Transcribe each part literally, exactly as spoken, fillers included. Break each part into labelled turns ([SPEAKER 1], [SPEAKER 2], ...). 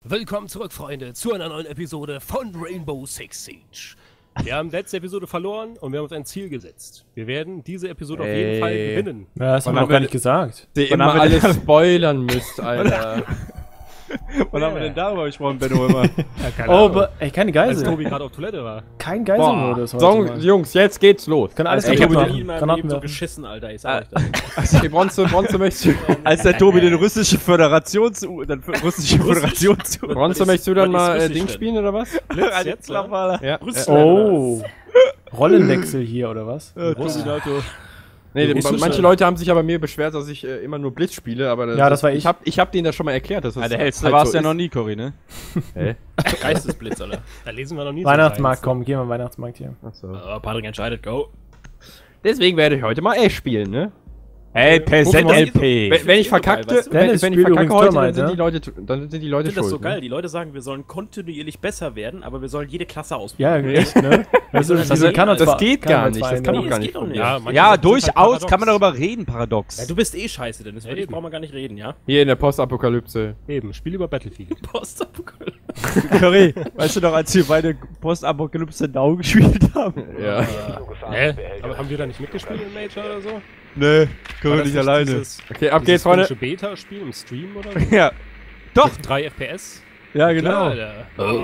[SPEAKER 1] Willkommen zurück, Freunde, zu einer neuen Episode von Rainbow Six Siege. Wir haben letzte Episode verloren und wir haben uns ein Ziel gesetzt. Wir werden diese Episode Ey. auf jeden Fall gewinnen.
[SPEAKER 2] Ja, das haben wir noch gar nicht gesagt.
[SPEAKER 3] Die immer alles spoilern müsst, Alter.
[SPEAKER 4] Wann haben wir denn darüber gesprochen, Benno, immer?
[SPEAKER 1] Ja, keine
[SPEAKER 2] oh,
[SPEAKER 1] Ahnung.
[SPEAKER 2] ey, keine Geisel.
[SPEAKER 1] Als Tobi gerade auf Toilette war.
[SPEAKER 2] Kein Geiselmodus heute
[SPEAKER 3] So,
[SPEAKER 2] mal.
[SPEAKER 3] Jungs, jetzt geht's los.
[SPEAKER 2] Kann alles
[SPEAKER 4] ich
[SPEAKER 2] kaputt
[SPEAKER 4] hab
[SPEAKER 2] machen.
[SPEAKER 4] nie in meinem
[SPEAKER 2] Granaten
[SPEAKER 4] Leben so
[SPEAKER 2] werfen.
[SPEAKER 4] geschissen, Alter, ich sag euch das.
[SPEAKER 3] Also, okay, Bronze, Bronze möchtest du...
[SPEAKER 4] Als der Tobi den russischen Föderation zu... Dann russische Föderation zu...
[SPEAKER 3] Bronze möchtest du dann
[SPEAKER 4] Was ist
[SPEAKER 3] mal äh,
[SPEAKER 4] Russisch
[SPEAKER 3] Ding
[SPEAKER 4] denn?
[SPEAKER 3] spielen, oder was?
[SPEAKER 1] Blitz
[SPEAKER 4] Alter,
[SPEAKER 1] jetzt,
[SPEAKER 4] Klapp,
[SPEAKER 1] oder?
[SPEAKER 4] Alter.
[SPEAKER 3] Ja.
[SPEAKER 4] Russland.
[SPEAKER 2] Oh. Rollenwechsel hier, oder was?
[SPEAKER 4] Äh, Tobi,
[SPEAKER 3] Nee,
[SPEAKER 1] Russisch,
[SPEAKER 3] manche
[SPEAKER 1] Alter.
[SPEAKER 3] Leute haben sich aber mir beschwert, dass ich äh, immer nur Blitz spiele, aber
[SPEAKER 2] Ja, das war ich.
[SPEAKER 3] Ich hab, ich hab denen das schon mal erklärt, dass das
[SPEAKER 4] Ja, der hellste
[SPEAKER 3] halt
[SPEAKER 4] warst
[SPEAKER 3] so
[SPEAKER 4] ja noch
[SPEAKER 3] ist.
[SPEAKER 4] nie, Cory, ne?
[SPEAKER 3] Hä?
[SPEAKER 4] Geistesblitz, Alter.
[SPEAKER 1] Da lesen wir noch nie
[SPEAKER 2] Weihnachtsmarkt,
[SPEAKER 1] so rein.
[SPEAKER 2] komm, gehen wir am Weihnachtsmarkt hier.
[SPEAKER 3] Achso.
[SPEAKER 4] Oh, Patrick entscheidet, go.
[SPEAKER 3] Deswegen werde ich heute mal Ash spielen, ne?
[SPEAKER 4] Hey, Per
[SPEAKER 3] Guck mal.
[SPEAKER 4] Z L P.
[SPEAKER 3] Wenn, wenn ich verkackte,
[SPEAKER 4] weißt du?
[SPEAKER 3] wenn,
[SPEAKER 2] Dennis
[SPEAKER 3] wenn ich
[SPEAKER 2] spielt
[SPEAKER 3] verkacke
[SPEAKER 2] übrigens
[SPEAKER 3] heute, dann
[SPEAKER 2] Termite,
[SPEAKER 3] sind,
[SPEAKER 2] ja?
[SPEAKER 3] die Leute, dann sind die Leute
[SPEAKER 4] Ich finde das
[SPEAKER 3] schuld.
[SPEAKER 4] so geil.
[SPEAKER 3] Ne?
[SPEAKER 4] Die Leute sagen, wir sollen kontinuierlich besser werden, aber wir sollen jede Klasse ausprobieren.
[SPEAKER 2] Ja, echt, ne? Das,
[SPEAKER 4] das-
[SPEAKER 2] diese
[SPEAKER 4] das-
[SPEAKER 2] Kanal-
[SPEAKER 3] das geht gar nicht, das
[SPEAKER 2] Kanalvereine.
[SPEAKER 3] kann
[SPEAKER 4] Nee,
[SPEAKER 3] doch gar
[SPEAKER 4] das
[SPEAKER 3] nicht
[SPEAKER 4] geht doch nicht.
[SPEAKER 1] Ja,
[SPEAKER 4] Ja,
[SPEAKER 1] manche
[SPEAKER 4] ja
[SPEAKER 1] Sachen sind
[SPEAKER 4] durchaus
[SPEAKER 1] halt paradox.
[SPEAKER 4] kann man darüber reden, paradox. du bist eh scheiße, Dennis. Für
[SPEAKER 1] Ja,
[SPEAKER 4] dich
[SPEAKER 1] eben.
[SPEAKER 4] brauchen wir gar nicht reden, ja?
[SPEAKER 3] Hier in der Postapokalypse.
[SPEAKER 1] Eben, Spiel über Battlefield.
[SPEAKER 4] Postapokalypse.
[SPEAKER 5] Curry, weißt du noch, als wir beide Postapokalypse Now gespielt haben?
[SPEAKER 3] Ja.
[SPEAKER 1] Hä? Aber haben wir da nicht mitgespielt im Major oder so?
[SPEAKER 5] Nee,
[SPEAKER 1] War
[SPEAKER 5] Curry
[SPEAKER 1] das
[SPEAKER 5] nicht alleine.
[SPEAKER 1] Dieses,
[SPEAKER 3] Okay, ab
[SPEAKER 1] dieses
[SPEAKER 3] geht's, Freunde.
[SPEAKER 1] komische Beta-Spiel im Stream oder so?
[SPEAKER 5] Ja,
[SPEAKER 3] Doch!
[SPEAKER 1] Mit drei F P S?
[SPEAKER 5] ja genau.
[SPEAKER 1] Klar, Alter. Oh.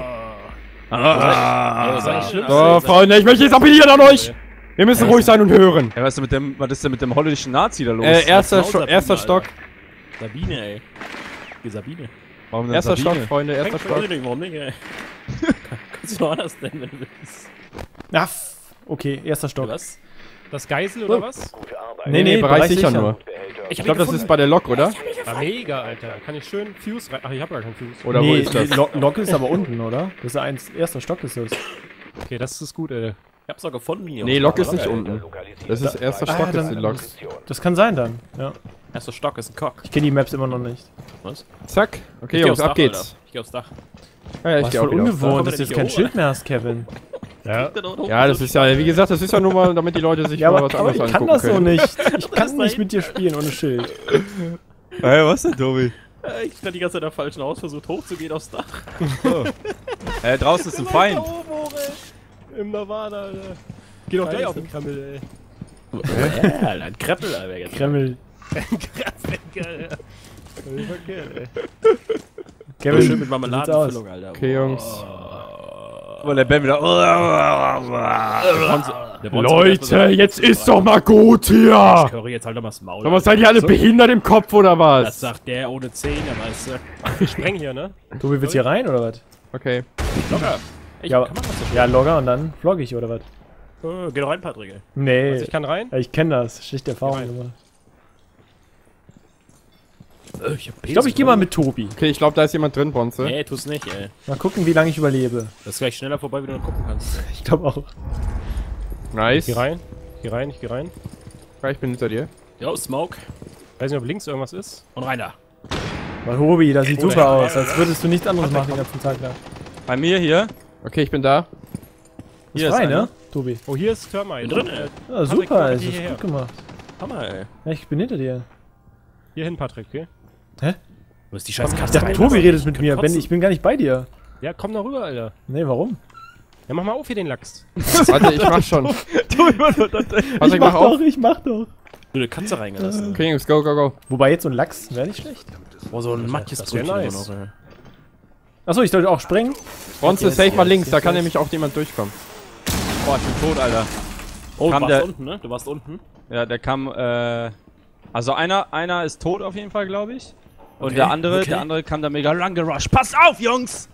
[SPEAKER 4] Ah.
[SPEAKER 1] Was eigentlich schlimm?
[SPEAKER 3] So, Freunde, ich möchte jetzt appellieren an euch! Wir müssen ruhig sein und hören.
[SPEAKER 4] Ja, was ist denn mit dem, was ist denn mit dem holländischen Nazi da los?
[SPEAKER 3] Äh, erster,
[SPEAKER 4] Was ist
[SPEAKER 3] Sto
[SPEAKER 4] Sabine,
[SPEAKER 3] erster
[SPEAKER 4] Alter?
[SPEAKER 3] Stock.
[SPEAKER 4] Sabine, ey. Die Sabine.
[SPEAKER 5] Warum denn
[SPEAKER 3] Erster
[SPEAKER 5] Sabine?
[SPEAKER 3] Stock, Freunde, erster
[SPEAKER 4] Weiß
[SPEAKER 3] Stock.
[SPEAKER 4] ich nicht, warum nicht, ey. Kannst du noch anders nennen, wenn du willst.
[SPEAKER 2] Ja, f- okay, erster Stock.
[SPEAKER 4] Was?
[SPEAKER 1] Das Geisel oder was?
[SPEAKER 3] Nee, nee, Bereich sicher nur.
[SPEAKER 1] Ich
[SPEAKER 3] Ich glaube, das ist bei der Lok, oder?
[SPEAKER 1] Ah, mega, Alter. Kann ich schön Fuse rein... Ach, ich hab gar keinen Fuse.
[SPEAKER 3] Oder wo
[SPEAKER 2] nee,
[SPEAKER 3] ist das?
[SPEAKER 2] die Lo Lok ist aber unten, oder? Das ist eins, erster Stock ist das.
[SPEAKER 1] Okay, das ist gut, ey.
[SPEAKER 4] Ich hab's doch gefunden hier.
[SPEAKER 3] Nee, Lok ist nicht unten. Das ist erster
[SPEAKER 2] Ah,
[SPEAKER 3] Stock, ist
[SPEAKER 2] dann-
[SPEAKER 3] die Lok.
[SPEAKER 2] Das kann sein dann, ja.
[SPEAKER 4] Erster Stock ist ein Cock.
[SPEAKER 2] Ich kenne die Maps immer noch nicht.
[SPEAKER 4] Was?
[SPEAKER 3] Zack. Okay,
[SPEAKER 4] Ich geh
[SPEAKER 3] Jungs,
[SPEAKER 4] aufs
[SPEAKER 3] ab
[SPEAKER 4] Dach,
[SPEAKER 3] geht's.
[SPEAKER 4] Alter. Ich geh aufs Dach.
[SPEAKER 3] Ja, ich
[SPEAKER 2] Was
[SPEAKER 3] geh
[SPEAKER 2] voll
[SPEAKER 3] auch wieder aufs Dach.
[SPEAKER 2] ungewohnt,
[SPEAKER 4] Dach.
[SPEAKER 2] dass du jetzt
[SPEAKER 4] Kommt
[SPEAKER 2] kein
[SPEAKER 4] der
[SPEAKER 2] Schild mehr hast, Kevin.
[SPEAKER 1] Ja.
[SPEAKER 3] Ja, das ist ja, wie gesagt, das ist ja nur mal, damit die Leute sich
[SPEAKER 2] Ja,
[SPEAKER 3] mal
[SPEAKER 2] aber,
[SPEAKER 3] was
[SPEAKER 2] aber
[SPEAKER 3] anderes
[SPEAKER 2] ich kann
[SPEAKER 3] angucken
[SPEAKER 2] das so
[SPEAKER 3] können.
[SPEAKER 2] nicht. Ich kann nicht mit dir spielen ohne Schild.
[SPEAKER 5] Hey, was denn, Tobi?
[SPEAKER 4] Äh, Ich stand die ganze Zeit am falschen Haus, versucht hochzugehen aufs Dach.
[SPEAKER 5] Äh, draußen ist ein Feind.
[SPEAKER 1] Im Nirvana, Alter. Geh doch gleich auf den Kreml, ey.
[SPEAKER 4] Ja, Alter, ein Kreppel, Alter. jetzt.
[SPEAKER 2] Kreml.
[SPEAKER 1] Geil, ja. Verkehrt, ey.
[SPEAKER 2] Kevin,
[SPEAKER 4] Schön mit
[SPEAKER 2] wie
[SPEAKER 4] Marmeladenfüllung, Alter.
[SPEAKER 3] Okay, Jungs.
[SPEAKER 5] Aber der Ben wieder.
[SPEAKER 4] Der Bronze-
[SPEAKER 3] jetzt ist doch mal gut hier!
[SPEAKER 4] Curry, jetzt halt doch mal das Maul.
[SPEAKER 3] Aber seid ihr alle behindert im Kopf oder
[SPEAKER 4] Das
[SPEAKER 3] was?
[SPEAKER 4] sagt der ohne Zähne, weißt du.
[SPEAKER 1] Ich spreng hier, ne?
[SPEAKER 2] Tobi, willst du hier rein oder was?
[SPEAKER 3] Okay.
[SPEAKER 4] Locker. Ich,
[SPEAKER 2] Ja,
[SPEAKER 4] kann man das so
[SPEAKER 2] Ja, Logger und dann vlog ich oder was?
[SPEAKER 4] äh, Geh doch rein, Patrick, ey.
[SPEAKER 2] Nee.
[SPEAKER 1] Also ich kann rein?
[SPEAKER 2] Ja, ich kenne das. Schlichte Erfahrung
[SPEAKER 1] rein.
[SPEAKER 2] gemacht.
[SPEAKER 4] Äh, Ich,
[SPEAKER 2] Ich glaube, ich gehe mal mit Tobi.
[SPEAKER 3] Okay, ich glaube, da ist jemand drin, Bronze.
[SPEAKER 4] Nee, tu's nicht, ey.
[SPEAKER 2] Mal gucken, wie lange ich überlebe.
[SPEAKER 4] Das ist gleich schneller vorbei, wie du noch gucken kannst.
[SPEAKER 2] Ich glaube auch.
[SPEAKER 3] Nice.
[SPEAKER 1] Geh rein. Geh rein, ich geh rein.
[SPEAKER 3] Ja, ich bin hinter dir.
[SPEAKER 4] Jo, Smoke.
[SPEAKER 1] Weiß nicht, ob links irgendwas ist.
[SPEAKER 4] Und rein da.
[SPEAKER 2] Weil Tobi, das sieht
[SPEAKER 1] Oh,
[SPEAKER 2] super
[SPEAKER 1] der-
[SPEAKER 2] aus. Als würdest du nichts anderes machen den ganzen Tag lang.
[SPEAKER 5] Bei mir hier.
[SPEAKER 3] Okay, ich bin da.
[SPEAKER 2] Ist
[SPEAKER 5] Hier ist
[SPEAKER 2] frei,
[SPEAKER 5] einer.
[SPEAKER 2] ne? Tobi.
[SPEAKER 1] Oh, hier ist Termite.
[SPEAKER 4] Bin drin, ey.
[SPEAKER 2] Ja,
[SPEAKER 1] Patrick,
[SPEAKER 2] super,
[SPEAKER 1] komm
[SPEAKER 2] es
[SPEAKER 1] hier
[SPEAKER 2] ist
[SPEAKER 1] her.
[SPEAKER 2] gut gemacht.
[SPEAKER 4] Hammer, ey.
[SPEAKER 2] Ja, ich bin hinter dir.
[SPEAKER 1] Hier hin, Patrick, okay?
[SPEAKER 4] Du musst die scheiß
[SPEAKER 2] Ich
[SPEAKER 4] Katze
[SPEAKER 2] dachte,
[SPEAKER 4] reinlassen.
[SPEAKER 2] Tobi redet mit mir.
[SPEAKER 4] Kotzen.
[SPEAKER 2] Ben, ich bin gar nicht bei dir.
[SPEAKER 1] Ja, komm da rüber, Alter.
[SPEAKER 2] Nee, warum?
[SPEAKER 1] Ja, mach mal auf hier den Lachs.
[SPEAKER 3] Warte, ich mach schon.
[SPEAKER 5] Tobi, was war das denn?
[SPEAKER 3] Warte, ich mach auf.
[SPEAKER 2] ich mach doch.
[SPEAKER 4] Du eine Katze reingelassen.
[SPEAKER 3] Okay, Jungs, go, go, go.
[SPEAKER 2] Wobei jetzt so ein Lachs wäre nicht schlecht.
[SPEAKER 4] Oh, so ein matjes
[SPEAKER 1] das wär
[SPEAKER 4] Brötchen
[SPEAKER 1] nice.
[SPEAKER 4] immer noch, ey.
[SPEAKER 2] Achso, ich sollte auch springen.
[SPEAKER 3] Bronze,
[SPEAKER 2] Yes,
[SPEAKER 3] safe mal
[SPEAKER 2] yes,
[SPEAKER 3] links, da
[SPEAKER 2] yes,
[SPEAKER 3] kann
[SPEAKER 2] yes.
[SPEAKER 3] nämlich auch jemand durchkommen.
[SPEAKER 5] Boah, ich bin tot, Alter.
[SPEAKER 4] Oh, du
[SPEAKER 5] Kam
[SPEAKER 4] warst
[SPEAKER 5] der-
[SPEAKER 4] unten, ne? Du warst unten.
[SPEAKER 5] Ja, der kam, äh. Also einer, einer ist tot auf jeden Fall, glaube ich. Und
[SPEAKER 4] Okay,
[SPEAKER 5] der andere,
[SPEAKER 4] okay.
[SPEAKER 5] der andere kam da mega lang gerusht. Passt auf, Jungs!